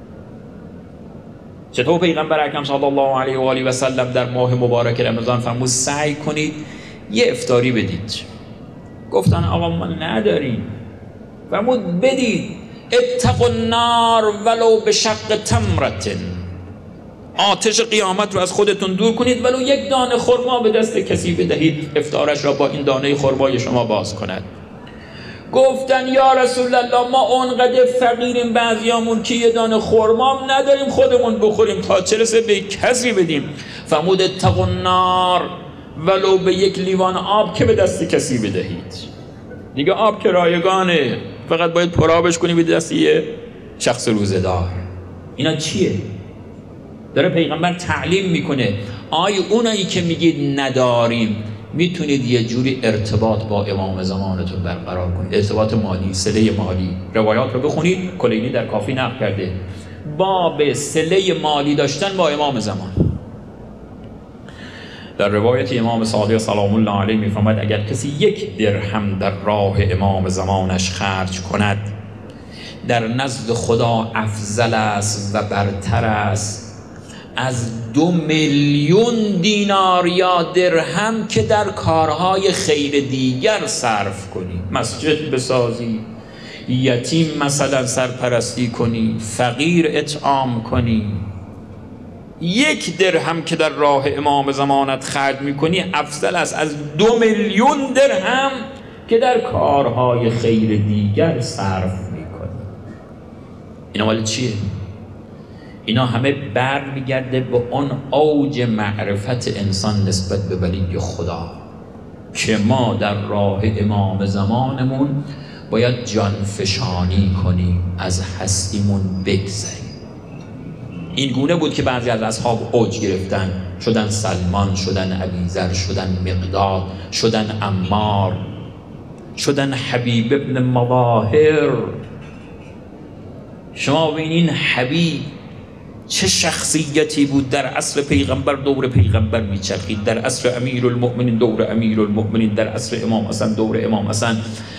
چطور پیغمبر اکرم صلی الله علیه و آله و سلم در ماه مبارک رمضان فرمود سعی کنید یه افطاری بدید. گفتن آقا ما نداریم. فرمود بدید. اتقوا النار ولو بشق تمرة، آتش قیامت رو از خودتون دور کنید ولو یک دانه خرما به دست کسی بدهید، افطارش را با این دانه خرمای شما باز کند. گفتن یا رسول الله ما اونقدر فقیریم بعضیامون که یه دانه خرما نداریم خودمون بخوریم، تا چه رسه به کسی بدیم. فرمود اتقوا النار ولو به یک لیوان آب که به دست کسی بدهید. دیگه آب که رایگانه، فقط باید پرآبش کنی به دست یه شخص روزه‌دار. اینا چیه؟ داره پیغمبر تعلیم میکنه. اونایی که میگید نداریم، میتونید یه جوری ارتباط با امام زمانتون برقرار کنید، ارتباط مالی، صله مالی. روایات رو بخونید، کلینی در کافی نقل کرده باب صله مالی داشتن با امام زمان. در روایت امام صادق سلام الله علیه میفرماید اگر کسی 1 درهم در راه امام زمانش خرج کند، در نزد خدا افضل است و برتر است از 2 میلیون دینار یا درهم که در کارهای خیر دیگر صرف کنی. مسجد بسازی، یتیم مثلا سرپرستی کنی، فقیر اطعام کنی. 1 درهم که در راه امام زمانت خرج میکنی افضل است از 2 میلیون درهم که در کارهای خیر دیگر صرف میکنی. اینا مال چیه؟ اینا همه برمیگرده به اون اوج معرفت انسان نسبت به ولی خدا که ما در راه امام زمانمون باید جانفشانی کنیم، از هستیمون بگذریم. این گونه بود که بعضی از اصحاب اوج گرفتن، شدن سلمان، شدن ابیذر، شدن مقداد، شدن عمار، شدن حبیب ابن مظاهر. شما ببینین حبیب چه شخصیتی بود، در عصر پیغمبر دور پیغمبر میچرخید، در عصر امیرالمؤمنین دور امیرالمؤمنین، در عصر امام حسن دور امام حسن.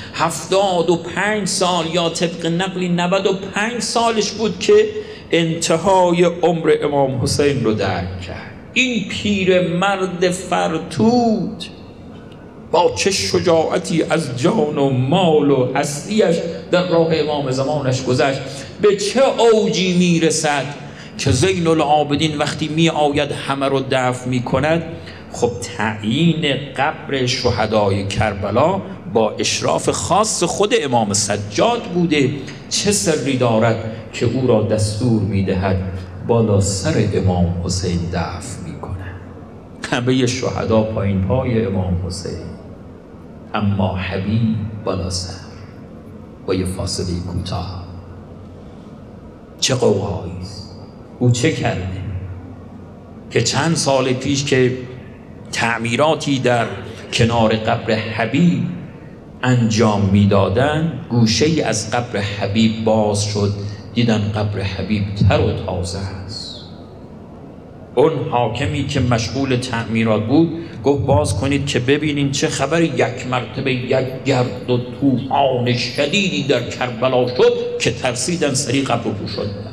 75 سال یا طبق نقلی 95 سالش بود که انتهای عمر امام حسین رو درک کرد. این پیر مرد فرتود با چه شجاعتی از جان و مال و هستیش در راه امام زمانش گذشت، به چه اوجی میرسد که زین العابدین وقتی می آید همه رو دفن می کند. خب تعیین قبر شهدای کربلا با اشراف خاص خود امام سجاد بوده. چه سری دارد که او را دستور می دهد بالا سر امام حسین دفن می کند. همه شهدا پایین پای امام حسین، اما حبیب بالا سر با یه فاصله کوتاه. چه قوهایی است! او چه کرده که چند سال پیش که تعمیراتی در کنار قبر حبیب انجام میدادن، گوشه ای از قبر حبیب باز شد، دیدن قبر حبیب تر و تازه است. اون حاکمی که مشغول تعمیرات بود گفت باز کنید که ببینین چه خبر. یک مرتبه یک گرد و طوفان شدیدی در کربلا شد که ترسیدن سری قبر رو پوشوندن.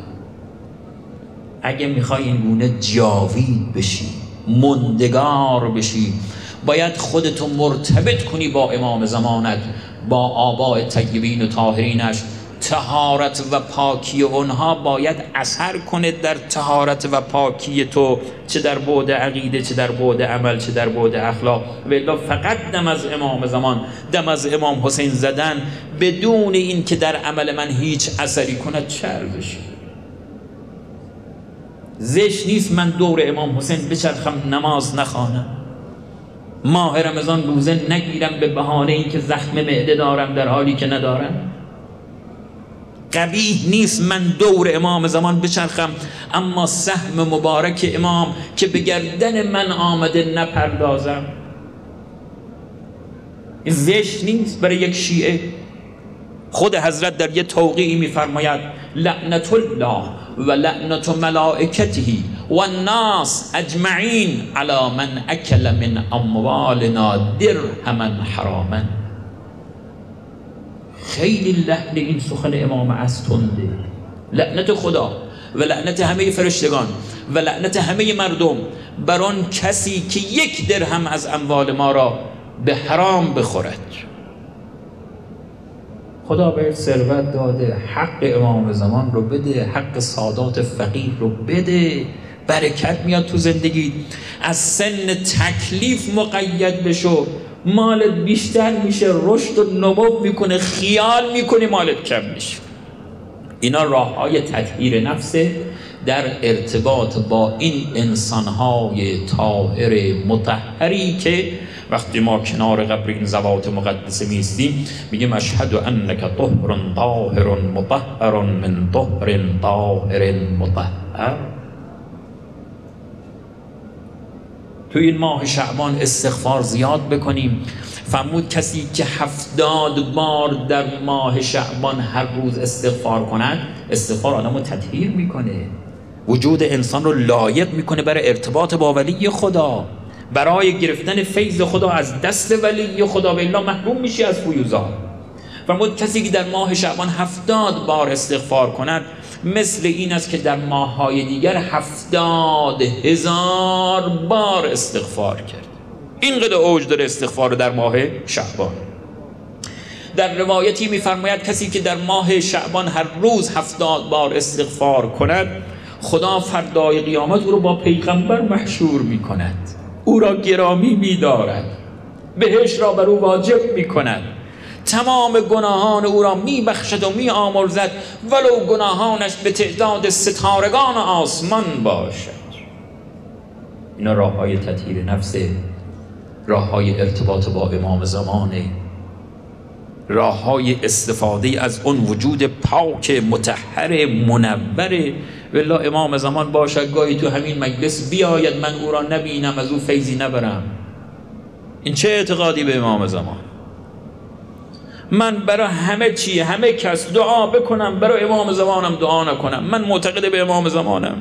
اگه میخوای این گونه جاوید بشی، مندگار بشی، باید خودتو مرتبط کنی با امام زمانت، با آباء طیبین و طاهرینش. طهارت و پاکی اونها باید اثر کنه در طهارت و پاکی تو، چه در بعد عقیده، چه در بعد عمل، چه در بعد اخلاق. ولی فقط دم از امام زمان، دم از امام حسین زدن بدون این که در عمل من هیچ اثری کند چه ارزشی؟ زشت نیست من دور امام حسین بچرخم نماز نخوانم، ماه رمضان روزه نگیرم به بهانه این که زخم معده دارم در حالی که ندارم. قبیح نیست من دور امام زمان بچرخم اما سهم مبارک امام که به گردن من آمده نپردازم. این زشت نیست برای یک شیعه. خود حضرت در یه توقیعی میفرماید لعنت الله و لعنت ملائکته و الناس اجمعین علی من اکل من اموالنا درهما حراما. خیلی لحن این سخن امام از تنده. لعنت خدا و لعنت همه فرشتگان و لعنت همه مردم بر آن کسی که یک درهم از اموال ما را به حرام بخورد. خدا به ثروت داده، حق امام زمان رو بده، حق سادات فقیر رو بده، برکت میاد تو زندگی. از سن تکلیف مقید بشو، مالت بیشتر میشه، رشد و نمو میکنه، خیال میکنی مالت کم میشه. اینا راههای تطهیر نفسه در ارتباط با این انسانهای طاهر مطهری که وقتی ما کنار قبر این ذوات مقدسه میستیم میگیم اشهد انک طهر طاهر مطهر من طهر طاهر مطهر. تو این ماه شعبان استغفار زیاد بکنیم. فرمود کسی که 70 بار در ماه شعبان هر روز استغفار کند، استغفار آدمو تطهیر میکنه، وجود انسان رو لایق میکنه برای ارتباط با ولی خدا، برای گرفتن فیض خدا از دست ولی خدا، و الا محروم میشی از فیوزات. فرمود کسی که در ماه شعبان 70 بار استغفار کند مثل این است که در ماه‌های دیگر 70,000 بار استغفار کرد. اینقدر اوج داره استغفار در ماه شعبان. در روایتی می‌فرماید کسی که در ماه شعبان هر روز 70 بار استغفار کند، خدا فردای قیامت او را با پیغمبر محشور می‌کند، او را گرامی می‌دارد، بهشت را بر او واجب می‌کند، تمام گناهان او را میبخشد و میآمرزد ولو گناهانش به تعداد ستارگان آسمان باشد. اینا راههای تطهیر نفسه، راههای ارتباط با امام زمانه، راههای استفاده از اون وجود پاک مطهر منور والله امام زمان باشد گاهی تو همین مجلس بیاید من او را نبینم از او فیضی نبرم. این چه اعتقادی به امام زمان؟ من برای همه چی همه کس دعا بکنم، برای امام زمانم دعا نکنم؟ من معتقد به امام زمانم.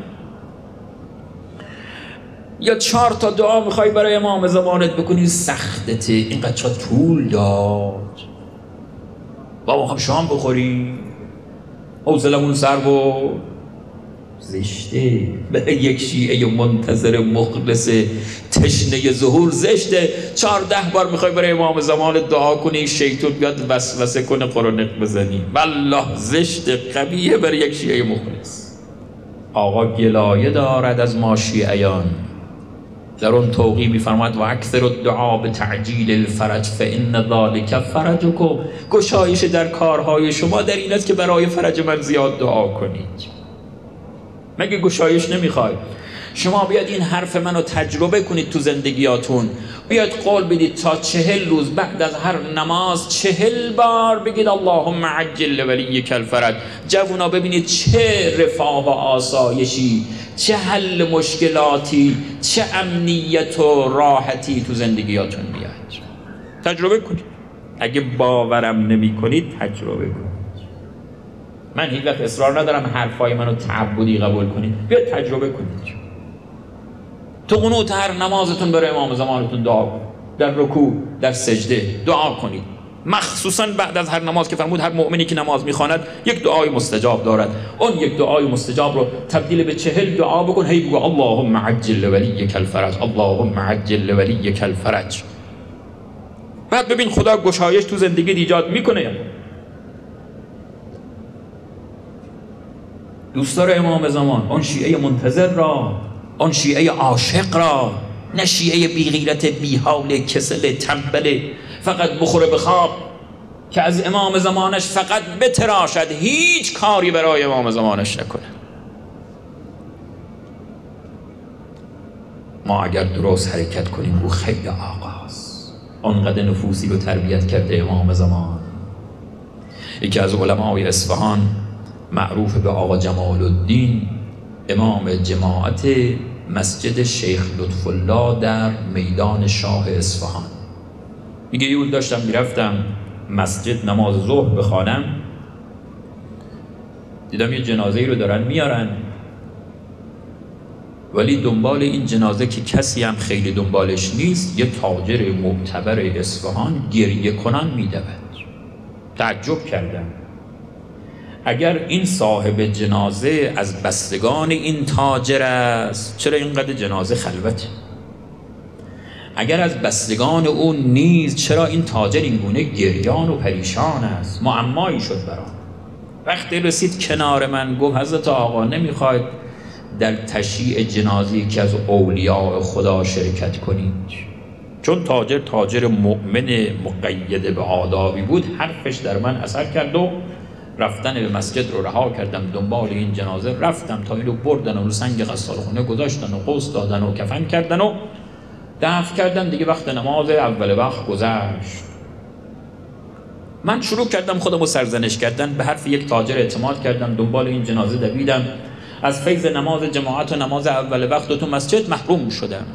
یا 4 تا دعا میخوای برای امام زمانت بکنی سختته، اینقدر چا طول داد، بابا میخوام شام بخوری، حوصلمون سر بود. زشته برای یک شیعه منتظر مخلص تشنه ظهور، زشته 14 بار میخوای برای امام زمان دعا کنی، شیطان بیاد وسوسه کنه قرآنق بزنی. والله زشته، قبیه برای یک شیعه مخلص. آقا گلایه دارد از ما شیعیان، در اون توقی میفرماید و اکثر الدعا به تعجیل الفرج فان ذلک فرجکم. گشایش در کارهای شما در این است که برای فرج من زیاد دعا کنید. مگه گشایش نمیخوای؟ شما بیاد این حرف منو تجربه کنید تو زندگیاتون، بیاد قول بدید تا 40 روز بعد از هر نماز 40 بار بگید اللهم عجل لولیک الفرج. جوونا ببینید چه رفاه و آسایشی، چه حل مشکلاتی، چه امنیت و راحتی تو زندگیاتون میاد. تجربه کنید. اگه باورم نمی کنید تجربه کنید. من هیچ وقت اصرار ندارم حرفای منو تعبدی قبول کنید، بیاد تجربه کنید. تو قنوت هر نمازتون برای امام زمانتون دعا کنید، در رکوع در سجده دعا کنید، مخصوصا بعد از هر نماز که فرمود هر مؤمنی که نماز میخواند یک دعای مستجاب دارد. اون یک دعای مستجاب رو تبدیل به 40 دعا بکن. هی بگو اللهم عجل ولیک الفرج، اللهم عجل ولیک الفرج. بعد ببین خدا گشایش تو زندگی ایجاد میکنه یا نه. دوستدار امام زمان، اون شیعه منتظر را، اون شیعه عاشق را، نه شیعه بی غیرت بی حال کسل تنبل فقط بخوره بخواب که از امام زمانش فقط بتراشد، هیچ کاری برای امام زمانش نکنه. ما اگر درست حرکت کنیم او خیلی آقاست. آنقدر نفوسی رو تربیت کرده امام زمان. یکی از علمای اصفهان معروف به آقا جمال الدین، امام جماعت مسجد شیخ لطف الله در میدان شاه اصفهان، میگه یه روز داشتم میرفتم مسجد نماز ظهر بخوانم، دیدم یه جنازه‌ای رو دارن میارن، ولی دنبال این جنازه که کسی هم خیلی دنبالش نیست، یه تاجر معتبر اصفهان گریه کنان میدود. تعجب کردم اگر این صاحب جنازه از بستگان این تاجر است، چرا اینقدر جنازه خلوته؟ اگر از بستگان اون نیست، چرا این تاجر اینگونه گریان و پریشان است؟ معمایی شد برام. وقتی رسید کنار من گفت حضرت آقا نمیخواید در تشییع جنازه‌ای که از اولیاء خدا شرکت کنید؟ چون تاجر مؤمن مقید به آدابی بود، حرفش در من اثر کرد و رفتن به مسجد رو رها کردم. دنبال این جنازه رفتم تا اینو بردن و رو سنگ غسالخونه گذاشتن و غسل دادن و کفن کردن و دفن کردن. دیگه وقت نماز اول وقت گذشت. من شروع کردم خودم رو سرزنش کردن، به حرف یک تاجر اعتماد کردم، دنبال این جنازه دویدم، از فیض نماز جماعت و نماز اول وقت و تو مسجد محروم شدم.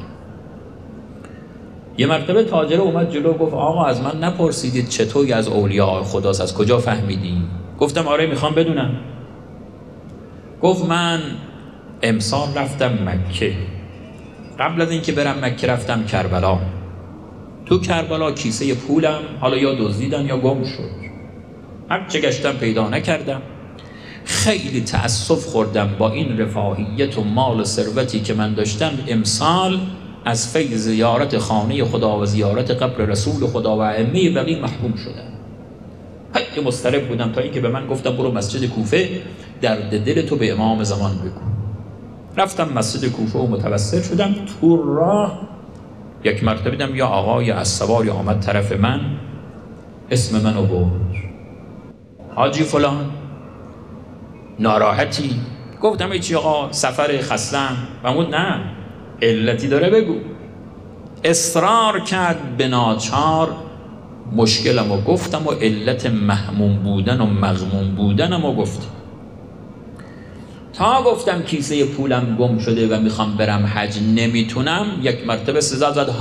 یه مرتبه تاجر اومد جلو گفت آقا از من نپرسیدید چطوری از اولیاء خداست، از کجا فهمیدین؟ گفتم آره میخوام بدونم. گفت من امسال رفتم مکه، قبل از اینکه برم مکه رفتم کربلا. تو کربلا کیسه پولم حالا یا دزدیدن یا گم شد، هر چه گشتم پیدا نکردم. خیلی تأسف خوردم با این رفاهیت و مال و ثروتی که من داشتم، امسال از فیض زیارت خانه خدا و زیارت قبر رسول خدا و ائمه بقیه محروم شدم. خیلی مضطرب بودم تا اینکه به من گفتم برو مسجد کوفه درد دل تو به امام زمان بگو. رفتم مسجد کوفه و متوسل شدم. تو راه یک مرتبه دیدم یا آقای عصباری آمد طرف من، اسم منو برد، حاجی فلان ناراحتی؟ گفتم ایچی آقا سفر خستم. فرمود نه علتی داره بگو. اصرار کرد به ناچار مشکلم رو گفتم و علت محموم بودن و مغموم بودنم رو گفتم. تا گفتم کیسه پولم گم شده و میخوام برم حج نمیتونم، یک مرتبه صدا زد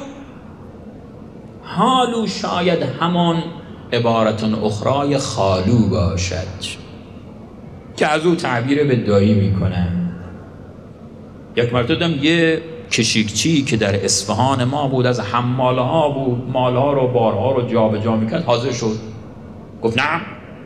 حالو شاید همون عبارت اخرای خالو باشد که از او تعبیر به دایی میکنن. یک مرتبه دیدم یه کشیکچی که در اصفهان ما بود، از حماله ها بود، مالها رو بارها رو جا به جا میکرد، حاضر شد گفت نه.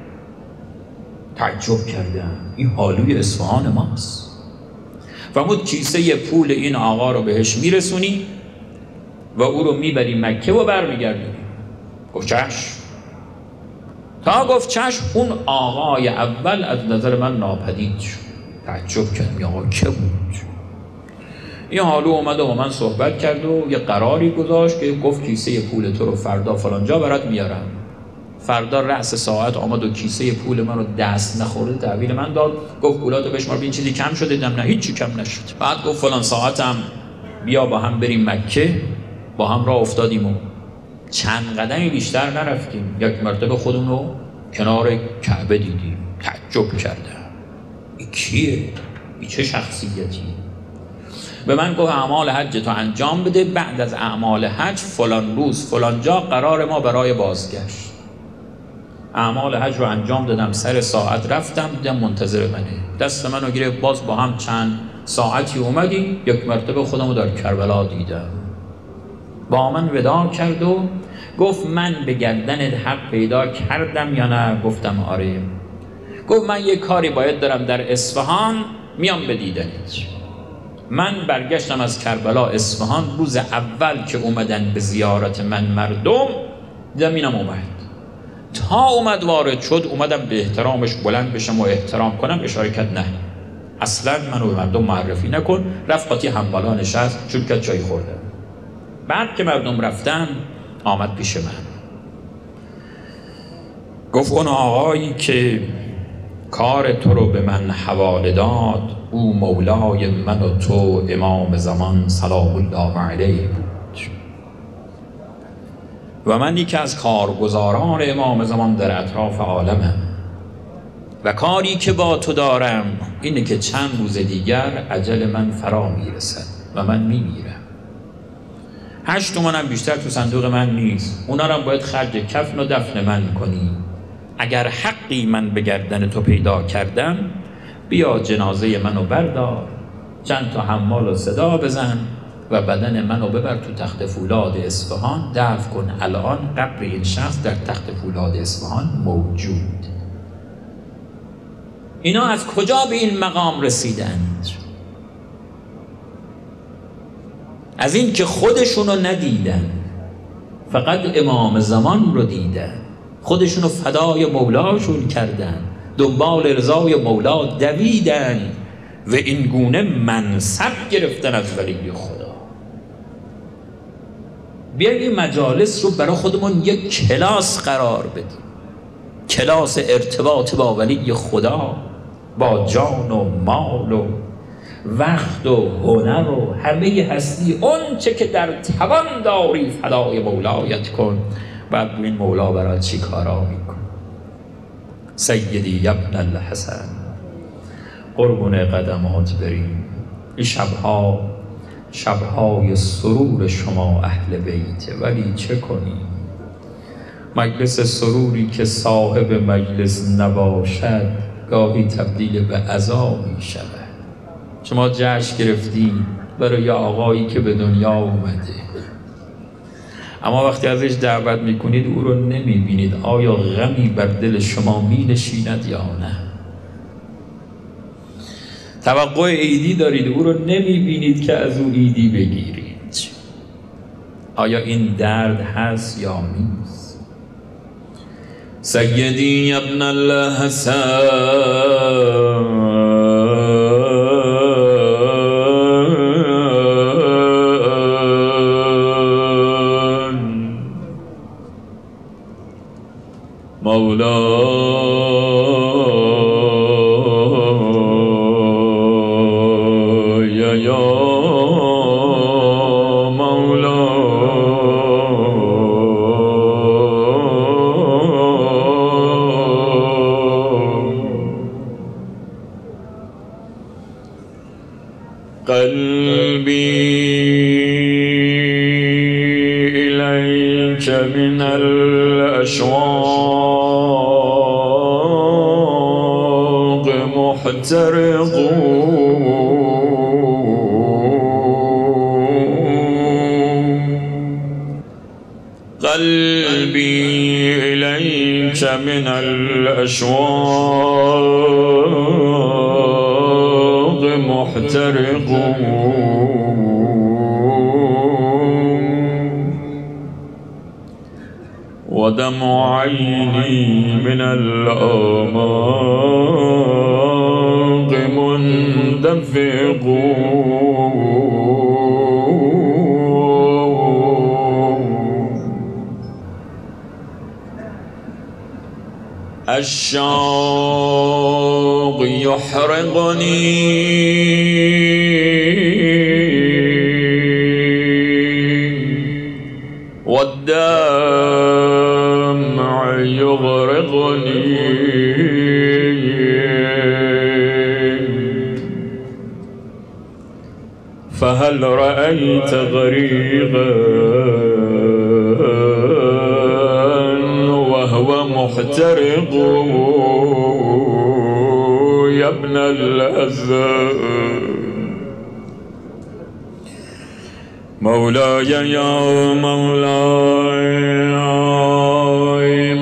تعجب کردم، این حالوی اصفهان ماست. فرمود کیسه پول این آقا رو بهش میرسونی و او رو میبری مکه و برمیگردونی. گفت چشم. تا گفت چشم، اون آقای اول از نظر من ناپدید شد. تعجب کردم این آقا که بود؟ این حالو اومد و با من صحبت کرد و یه قراری گذاشت که گفت کیسه پول تو رو فردا فلانجا برات میارم. فردا رأس ساعت آمد و کیسه پول من رو دست نخورده تحویل من داد. گفت پولاتو بشمار ببین چیزی کم شده. دیدم نه هیچی کم نشد. بعد گفت فلان ساعتم بیا با هم بریم مکه. با هم راه افتادیم و چند قدمی بیشتر نرفتیم، یک مرتبه خودمون رو کنار کعبه دیدیم. تعجب کردم این کیه؟ این چه شخصیتی؟ به من گفت اعمال حج تو انجام بده، بعد از اعمال حج فلان روز فلان جا قرار ما برای بازگشت. اعمال حج رو انجام دادم، سر ساعت رفتم، دیدم منتظر منه، دست منو گرفت، باز با هم چند ساعتی اومدیم. یک مرتبه خودم رو در کربلا دیدم. با من وداع کرد و گفت من به گردنت حق پیدا کردم یا نه؟ گفتم آره. گفت من یه کاری باید دارم در اصفهان، میام به دیدنت. من برگشتم از کربلا اصفهان، روز اول که اومدن به زیارت من مردم، دیدم اینم اومد. تا اومد وارد شد، اومدم به احترامش بلند بشم و احترام کنم، اشاره کرد نه اصلا منو به مردم معرفی نکن. رفت قاطی حنبلا نشست، شروع کرد چای خوردن. بعد که مردم رفتن آمد پیش من، گفت اون آقایی که کار تو رو به من حواله داد، او مولای من و تو امام زمان سلام الله علیه بود و من یکی از کارگزاران امام زمان در اطراف عالمم و کاری که با تو دارم اینه که چند روز دیگر اجل من فرا میرسد و من میمیرم. 8 تومانم بیشتر تو صندوق من نیست، اونا رو باید خرج کفن و دفن من کنی. اگر حقی من به گردن تو پیدا کردم، بیا جنازه منو بردار، چند تا حمال و صدا بزن و بدن منو ببر تو تخت فولاد اصفهان دفن کن. الان قبر این شخص در تخت فولاد اصفهان موجود. اینا از کجا به این مقام رسیدند؟ از این که خودشونو ندیدن، فقط امام زمان رو دیدن، خودشونو فدای مولاشون کردن، دنبال رضای مولا دویدن و این گونه منصب گرفتن از ولی خدا. بیاییم این مجالس رو برای خودمون یک کلاس قرار بدیم، کلاس ارتباط با ولی خدا، با جان و مال و وقت و هنر و همه هستی، اون چه که در توان داری فدای مولایت کن. بعد این مولا برای چی کارا میکن؟ سیدی ابن الحسن قربون قدمات بریم. این شبهای سرور شما اهل بیت، ولی چه کنیم؟ مجلس سروری که صاحب مجلس نباشد گاهی تبدیل به عزا می شود. شما جشن گرفتید برای آقایی که به دنیا اومده، اما وقتی ازش دعوت میکنید او رو نمیبینید. آیا غمی بر دل شما می نشیند یا نه؟ توقع عیدی دارید، او رو نمیبینید که از او عیدی بگیرید. آیا این درد هست یا نیست؟ سیدی ابن الحسن مولاي يا مولاي من الأشواق محترق قلبي إليك من الأشواق محترق ودمع عيني من الآماق مندفق الشوق يحرقني والدمع يغرقني فهل رأيت غريقا وهو محترق يا ابن الأزهار مولاي يا مولاي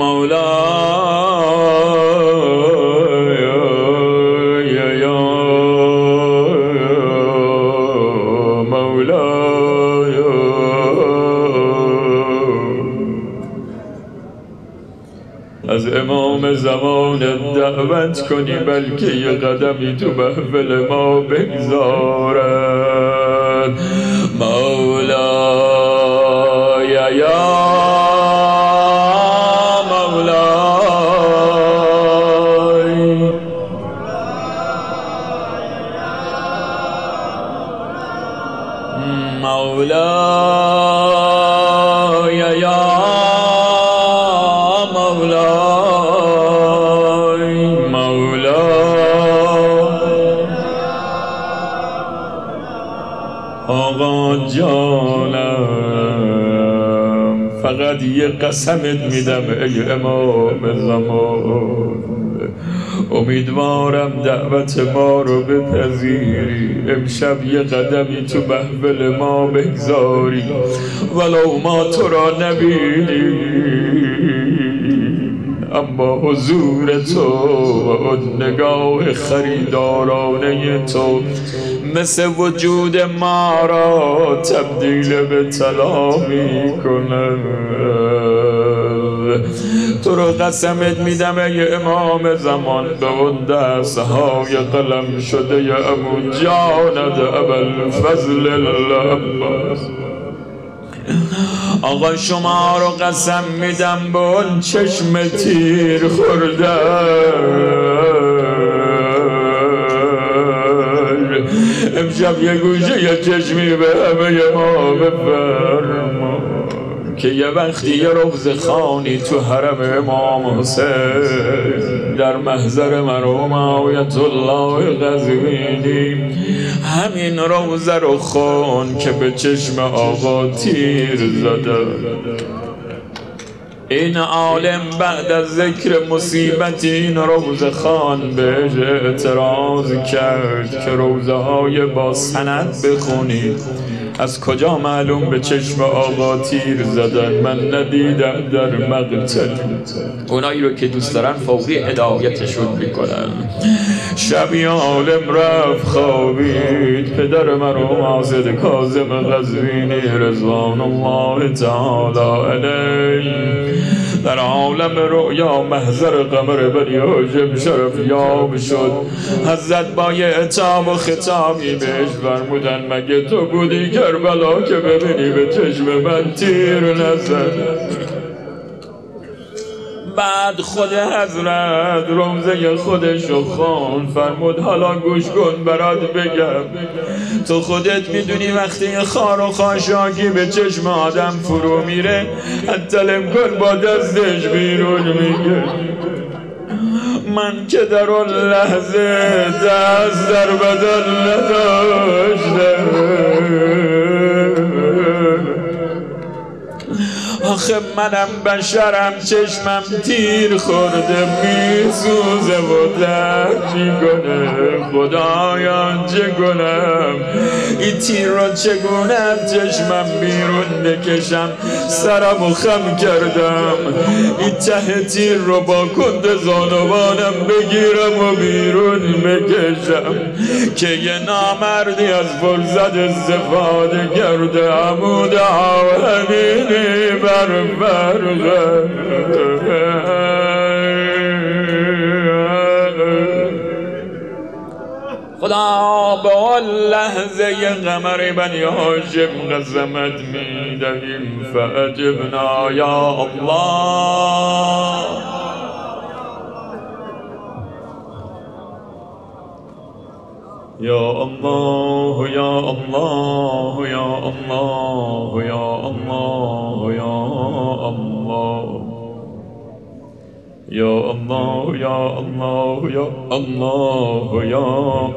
مولاي يا مولاي از امام زمان دعوت کنی بلکه یه قدمی تو محفل ما بگذارد مولاي يا مولاي مولاي يا مولاي آقا جانم فقط یه قسمت میدم ای امام زمان امیدوارم دعوت ما رو بپذیری امشب یه قدمی تو محفل ما بگذاری ولو ما تو را نبینیم اما حضور تو و نگاه خریدارانه تو مثل وجود ما را تبدیل به طلا میکنه تو رو قسمت میدم ای امام زمان به اون دستهای قلم شده ی ابو جاند ابوالفضل العباس آقا شما رو قسم میدم به اون چشم تیر خورده امشب یه گوشه یه چشمی به همه ما بفرما که یه وقتی یه روز خانی تو حرم امام حسین در محضر مرحوم آیت الله قزوینی همین روزه رو خون که به چشم آقا تیر زده این عالم بعد از ذکر مصیبت این روزه خان بهش اعتراض کرد که روزه های با سند بخونید از کجا معلوم به چشم آقا تیر زدن من ندیدم در مقتل اونایی رو که دوست دارن فوقی هدایتشون میکنن شبی عالم رفت خوابید پدر مرحوم حاسد کاظم قزوینی رضوان الله تعالی علیه در عالم رؤیا محضر قمر بنی هاشم شرفیاب شد حضرت با یه عتاب و خطابی بهش فرمودن مگه تو بودی کربلا که ببینی به چشم من تیر نزد بعد خود حضرت روزه خودشو خوان فرمود حالا گوش کن برات بگم تو خودت میدونی وقتی خار و خاشاکی به چشم آدم فرو میره حتلم کن با دستش بیرون میگه من که در اون لحظه دست در بدن نداشتم آخه منم بشرم، چشمم تیر خورده میسوزه و درد میکنه. خدایا چه کنم، این تیر رو چگونه از چشمم بیرون بکشم؟ سرمو خم کردم، این ته تیر رو با کند زانوانم بگیرم و بیرون بکشم که یه نامردی از فرصت استفاده کرده عمود آهنینی بر فرقه. خدا به اون لحظه قمر بنی هاشم قسمت میدهیم فعجبنا یا الله. یا الله یا الله یا الله یا الله یا الله یا الله یا الله یا الله یا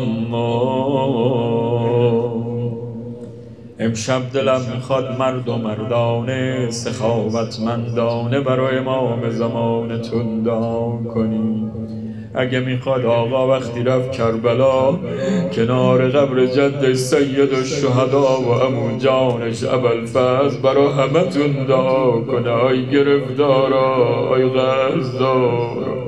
الله. امشب دلم میخواد مرد و مردانه سخاوتمندانه برای امام زمانتون دعا کنی. اگه میخواد آقا وقتی رفت کربلا کنار قبر جد سید الشهدا و عمو جانش ابوالفضل برا همتون دعا کنه. آی گرفتارا، آی قصدارا،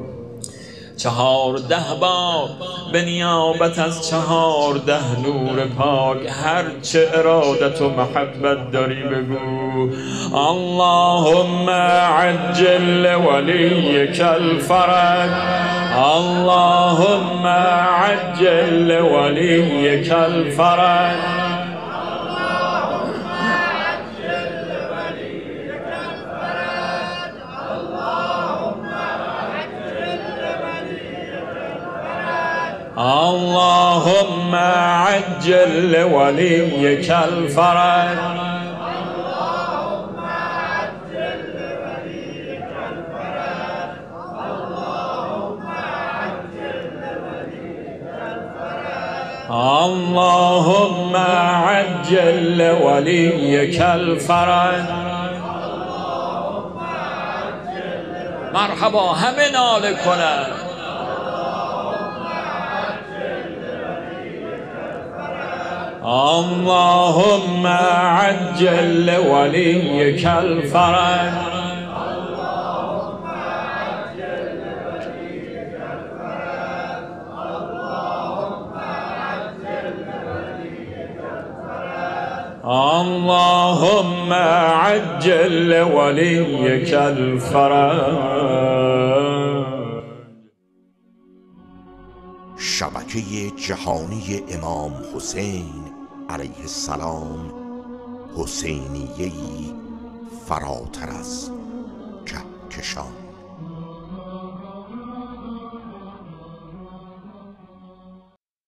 14 بار به نیابت از 14 نور پاک هر چه ارادت و محبت داری بگو. اللهم عجل ولیک الفرج، اللهم عجل ولیک الفرج، اللهم عجل وليك الفرج، اللهم عجل وليك الفرج. مرحبا، همه ناله کنند. اللهم عجل وليك الفرج، اللهم عجل وليك الفرج. شبکه جهانی امام حسین علیه السلام، حسینیه‌ای فراتر از کهکشان.